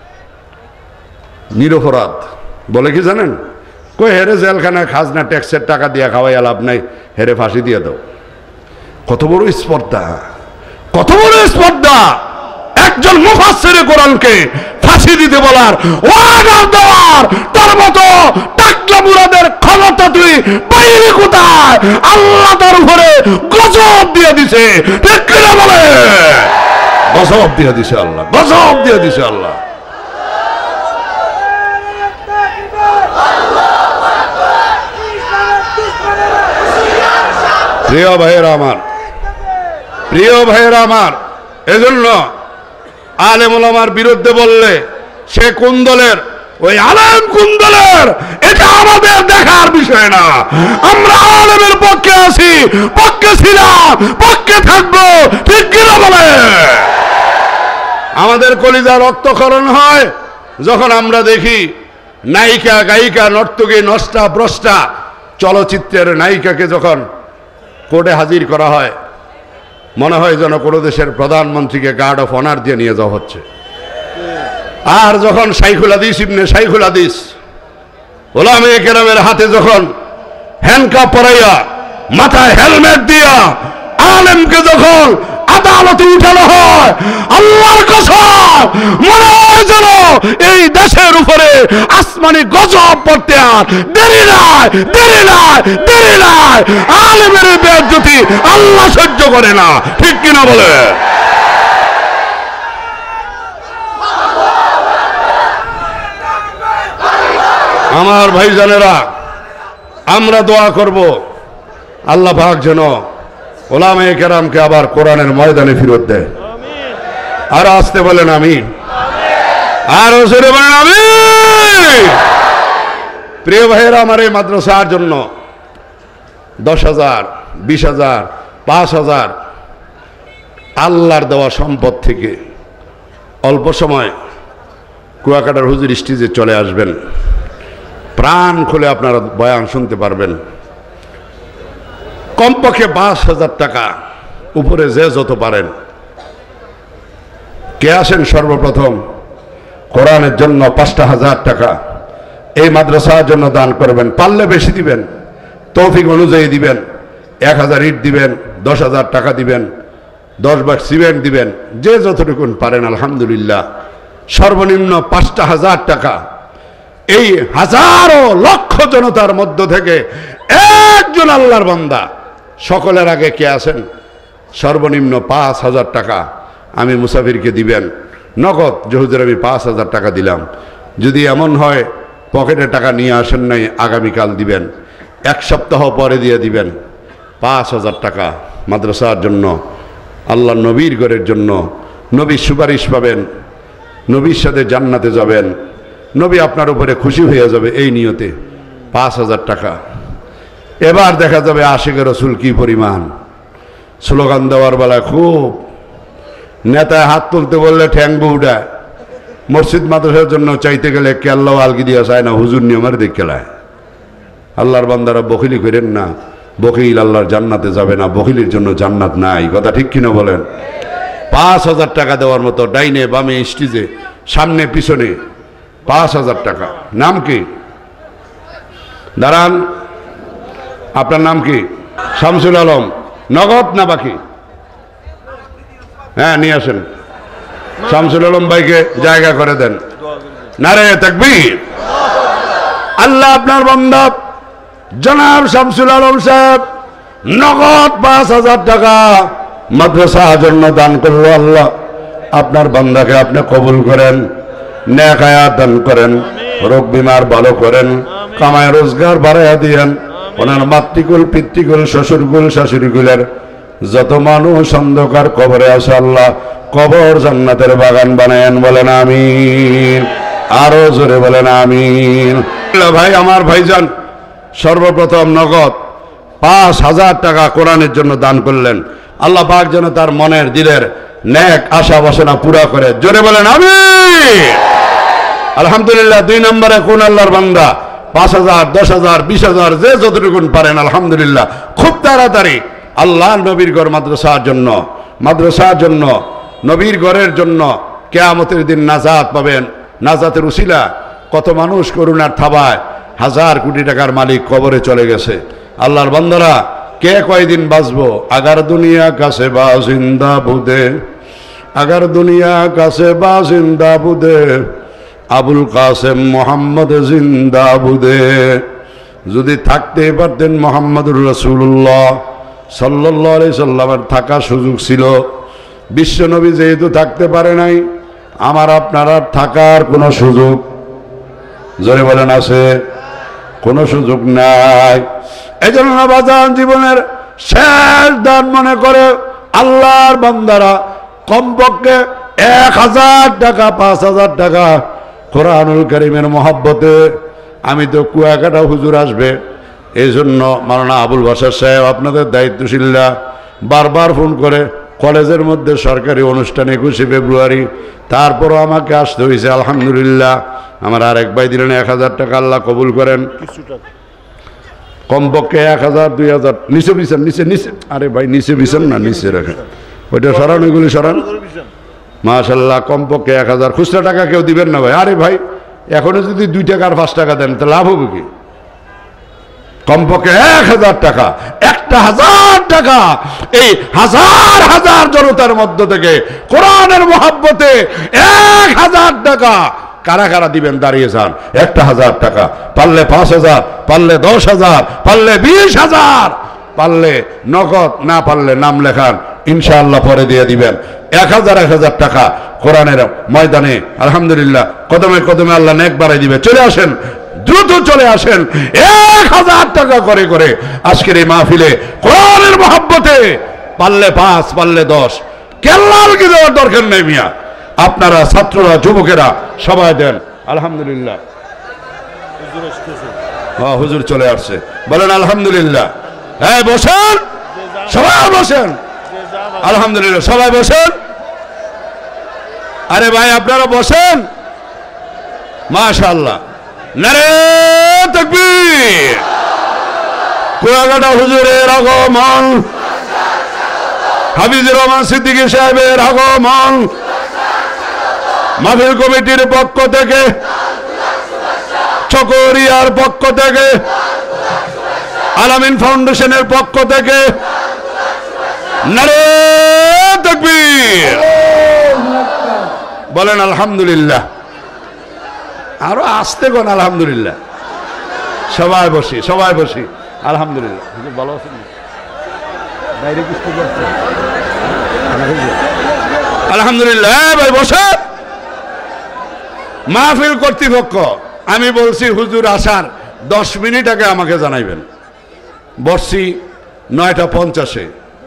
নিরপরাধ। বলে কি জানেন? কই হেরে জেলখানায় খাজনা ট্যাক্সের টাকা দিয়ে খাওয়াই লাভ নাই, হেরে ফাঁসি দিয়ে দাও। কত বড় স্পর্ধা, কত বড় স্পর্ধা! একজন মুফাসসিরে কোরআনকে ফাঁসি দিতে বলার, ওয়ার্ডার দেওয়ার, তার মতো টাকলা মুরাদের ক্ষমতা তুই বাইরে কোথায়? আল্লাহ তার উপরে গজব দিয়ে দিছে। ঠিক কিনা বলে? গজব দিয়ে দিছে আল্লাহ, গজব দিয়ে দিছে আল্লাহ। প্রিয় ভাইয়েরা আমার, প্রিয় ভাইয়েরা আমার, এজন্য আলেম ওলামার বিরুদ্ধে বললে সে কোন দলের, ওই আলেম কোন দলের, এটা আমাদের দেখার বিষয় না। আমরা আলেমের পক্ষে আছি, পক্ষে ছিলাম, পক্ষে থাকবো। ঠিক কিনা বলে? আমাদের কলিজা রক্তক্ষরণ হয় যখন আমরা দেখি নায়িকা, গায়িকা, নর্তকী, নষ্টা, ভ্রষ্টা চলচ্চিত্রের নায়িকাকে যখন কোর্টে হাজির করা হয়, মনে হয় যেন কোনো দেশের প্রধানমন্ত্রীকে গার্ড অফ অনার দিয়ে নিয়ে যাওয়া হচ্ছে। আর যখন শাইখুল হাদিস ইবনে শাইখুল হাদিস ওলামে কেরামের হাতে যখন হ্যান্ডকাপ পরাইয়া মাথায় হেলমেট দিয়া আলেমকে যখন আদালতে উঠানো হয়, আল্লাহর কসম মনে হয় যেন এই দেশের উপরে আসমানি গজব পড়তে আর দেরি নাই, দেরি নাই, দেরি নাই। আলেমের বেইজ্জতি আল্লাহ সহ্য করে না, ঠিক কিনা বলে? আমার ভাইজানেরা, আমরা দোয়া করব আল্লাহ পাক যেন ওলামায়ে কেরামকে আবার কোরআনের ময়দানে ফিরত দেয়। আর আসতে বলেন আমিন, আর জোরে বলেন আমিন। প্রিয় ভাইয়েরা, আমার এই মাদ্রাসার জন্য দশ হাজার, বিশ হাজার, পাঁচ হাজার আল্লাহর দেওয়া সম্পদ থেকে অল্প সময় কুয়াকাটার হুজুর স্টেজে চলে আসবেন, প্রাণ খুলে আপনারা বয়ান শুনতে পারবেন। কমপক্ষে পাঁচ হাজার টাকা উপরে যে যত পারেন কে আসেন সর্বপ্রথম কোরআনের জন্য পাঁচটা হাজার টাকা এই মাদ্রাসার জন্য দান করবেন। পারলে বেশি দিবেন, তৌফিক অনুযায়ী দিবেন। এক হাজার ইট দিবেন, দশ হাজার টাকা দিবেন, দশ বাগ সিমেন্ট দিবেন, যে যতটুকুন পারেন আলহামদুলিল্লাহ। সর্বনিম্ন পাঁচটা হাজার টাকা এই হাজারো লক্ষ জনতার মধ্য থেকে একজন আল্লাহর বান্দা, সকলের আগে কে আছেন, সর্বনিম্ন পাঁচ হাজার টাকা আমি মুসাফিরকে দিবেন নগদ। যে হুজুর আমি পাঁচ হাজার টাকা দিলাম, যদি এমন হয় পকেটে টাকা নিয়ে আসেন নাই, আগামীকাল দিবেন, এক সপ্তাহ পরে দিয়ে দিবেন। পাঁচ হাজার টাকা মাদ্রাসার জন্য, আল্লাহ নবীর ঘরের জন্য, নবীর সুপারিশ পাবেন, নবীর সাথে জান্নাতে যাবেন, নবী আপনার উপরে খুশি হয়ে যাবে, এই নিয়তে পাঁচ হাজার টাকা। এবার দেখা যাবে আশিকের রসুল কি পরিমাণ। স্লোগান দেওয়ার বেলায় খুব নেতায় হাত তুলতে বললে ঠ্যাং বউডায়, মসজিদ মাদ্রাসার জন্য চাইতে গেলে কেল্লাও আলগি দিয়া চায় না, হুজুর নিয়মের দিক খেলায়। আল্লাহর বান্দারা বখিলি করেন না, বখিল আল্লাহর জান্নাতে যাবে না, বখিলির জন্য জান্নাত নাই। কথা ঠিক কিনা বলেন? পাঁচ হাজার টাকা দেওয়ার মতো ডাইনে বামে স্টেজে সামনে পিছনে পাঁচ হাজার টাকা। নাম কি? দাঁড়ান, আপনার নাম কি? শামসুল আলম। নগদ না বাকি? হ্যাঁ, নিয়ে আসেন। শামসুল আলম ভাইকে জায়গা করে দেন। নারে তাকবীর। আল্লাহ আপনার বান্দা জনাব শামসুল আলম সাহেব নগদ পাঁচ হাজার টাকা মাদ্রাসার জন্য দান করলো। আল্লাহ আপনার বান্দাকে আপনি কবুল করেন, নেক হায়াত দান করেন, রোগ বিমার ভালো করেন, কামায় রোজগার বাড়াইয়া দিয়েন। ওনার মাতৃকুল, পিতৃকুল, শ্বশুরকুল, শাশুড়িকুলের যত মানুষ অন্ধকার কবরে আছে, আল্লাহ কবর জান্নাতের বাগান বানায়েন। বলেন আমিন। আরো জোরে বলেন আমিন। ভাই, আমার ভাইজান সর্বপ্রথম নগদ পাঁচ হাজার টাকা কোরআনের জন্য দান করলেন। আল্লাহ পাক যেন তার মনের দিলের নেক আশা বাসনা পুরা করে। জোরে বলেন আমিন। আলহামদুলিল্লাহ। দুই নম্বরে কোন আল্লাহর বান্দা পাঁচ হাজার, দশ হাজার, বিশ হাজার, যে যতটুকুন পারেন আলহামদুলিল্লাহ খুব তাড়াতাড়ি আল্লাহ নবীর ঘর মাদ্রাসার জন্য, মাদ্রাসার জন্য, নবীর ঘরের জন্য কিয়ামতের দিন নাজাত পাবেন। নাজাতের উসিলা কত মানুষ করুণার থাবায় হাজার কোটি টাকার মালিক কবরে চলে গেছে। আল্লাহর বান্দারা কে কয়দিন বাঁচবো? আগার দুনিয়া কাছে বা জিন্দা বুদে, আগার দুনিয়া কাছে বা জিন্দা বুদে, আবুল কাসেম মোহাম্মদ জিন্দা বুদে। যদি থাকতে পারতেন মোহাম্মদুর রাসূলুল্লাহ সাল্লাল্লাহু আলাইহি সাল্লামের থাকার সুযোগ ছিল। বিশ্বনবী যেহেতু থাকতে পারে নাই, আমার আপনার আর থাকার কোনো সুযোগ, জোরে বলেন, আছে? কোনো সুযোগ নাই। এই জন্য বাজান জীবনের শেষ দান মনে করে আল্লাহর বান্দারা কমপক্ষে এক হাজার টাকা, পাঁচ হাজার টাকা কোরআনুল কারীমের মহব্বতে। আমি তো কুয়াকাটা হুজুর আসবে, এই জন্য মাওলানা আবুল বাশার সাহেব আপনাদের দায়িত্বশীলরা বারবার ফোন করে, কলেজের মধ্যে সরকারি অনুষ্ঠান একুশে ফেব্রুয়ারি, তারপরও আমাকে আসতে হয়েছে। আলহামদুলিল্লাহ। আমার আরেক ভাই দিলেন এক হাজার টাকা, আল্লাহ কবুল করেন। কমপক্ষে এক হাজার, দুই হাজার নিচে বিছেন, নিচে নিচে, আরে ভাই নিচে বিছেন না, নিচে রাখেন। ওইটা সরান, ওইগুলি সরান। মাশাল্লাহ, কমপক্ষে এক হাজার। খুচরা টাকা কেউ দিবেন না ভাই? আরে ভাই, এখনো যদি দুই টাকা আর পাঁচ টাকা দেন তো লাভ হবে কি? কমপক্ষে এক হাজার টাকা, একটা হাজার টাকা এই হাজার হাজার জনতার মধ্য থেকে কোরআনের মহাব্বতে এক হাজার টাকা কারা কারা দিবেন? দাঁড়িয়ে যান। একটা হাজার টাকা, পারলে পাঁচ হাজার, পারলে দশ হাজার, পারলে বিশ হাজার, পারলে নগদ, না পারলে নাম লেখান, ইনশাআল্লাহ পরে দিয়ে দিবেন। এক হাজার এক হাজার টাকা কোরআনের ময়দানে আলহামদুলিল্লাহ কদমে কদমে আল্লাহ নেক বাড়াই দিবে। চলে আসেন, দ্রুত চলে আসেন। এক হাজার টাকা করে করে আজকের এই মাহফিলে কোরআনের মহব্বতে পারলে পাঁচ, পারলে দশ, কেল্লাল কি দেওয়ার দরকার নেই মিয়া। আপনারা ছাত্ররা, যুবকেরা সবাই দেন। আলহামদুলিল্লাহ। হ্যাঁ, হুজুর চলে আসছে, বলেন আলহামদুলিল্লাহ। হ্যাঁ, বসেন, সবাই বসেন। আলহামদুলিল্লাহ, সবাই বসেন। আরে ভাই, আপনারা বসেন। মাশাআল্লাহ, নারে তাকবীর। কুয়াকাটা হুজুরের আগমন, হাফিজুর রহমান সিদ্দিকী সাহেবের আগমন, মাহফিল কমিটির পক্ষ থেকে, চকরিয়ার পক্ষ থেকে, আলামিন ফাউন্ডেশনের পক্ষ থেকে নারে তাকবীর। বলেন আলহামদুলিল্লাহ। আরো আসতে কোন আলহামদুলিল্লাহ। সবাই বসি, সবাই বসি। আলহামদুলিল্লাহ। ভালো আছেন? আলহামদুলিল্লাহ। ভাই বসে। মাহফিল কর্তৃপক্ষ, আমি বলছি হুজুর আসার দশ মিনিট আগে আমাকে জানাইবেন। বসছি নয়টা পঞ্চাশে।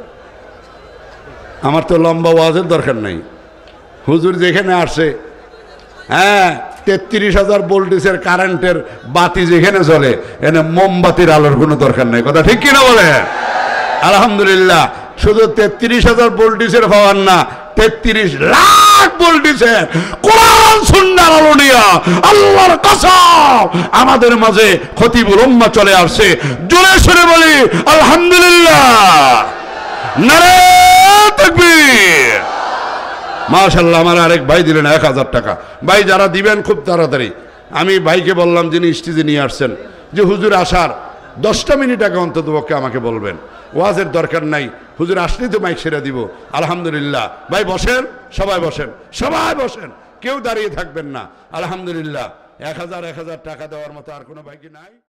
আমার তো লম্বা ওয়াজের দরকার নাই। হুজুর যেখানে আসছে, হ্যাঁ, তেত্রিশ হাজার ভোল্টেজের কারেন্টের বাতি যেখানে চলে, এখানে মোমবাতির আলোর কোনো দরকার নেই। কথা ঠিক কিনা বলে? আলহামদুলিল্লাহ। শুধু তেত্রিশ হাজার ভোল্টেজের পাওয়ার না, তেত্রিশ লাখ ভোল্টেজের কোরআন সুন্নাহর আলো নিয়া আল্লাহর কসম আমাদের মাঝে খতিবুল উম্মাহ চলে আসছে। জোরে সরে বলি আলহামদুলিল্লাহ। নারে তাকবীর। মাশাআল্লাহ। আমার আরেক ভাই দিলেন এক হাজার টাকা। ভাই যারা দিবেন খুব তাড়াতাড়ি। আমি ভাইকে বললাম, যিনি স্টেজে নিয়ে আসছেন, যে হুজুর আসার দশটা মিনিট আগে অন্তত পক্ষে আমাকে বলবেন। ওয়াজের দরকার নাই, হুজুর আসলেই তো মাইক ছেড়ে দিব। আলহামদুলিল্লাহ। ভাই বসেন, সবাই বসেন, সবাই বসেন, কেউ দাঁড়িয়ে থাকবেন না। আলহামদুলিল্লাহ। এক হাজার এক হাজার টাকা দেওয়ার মতো আর কোনো ভাই কি নাই?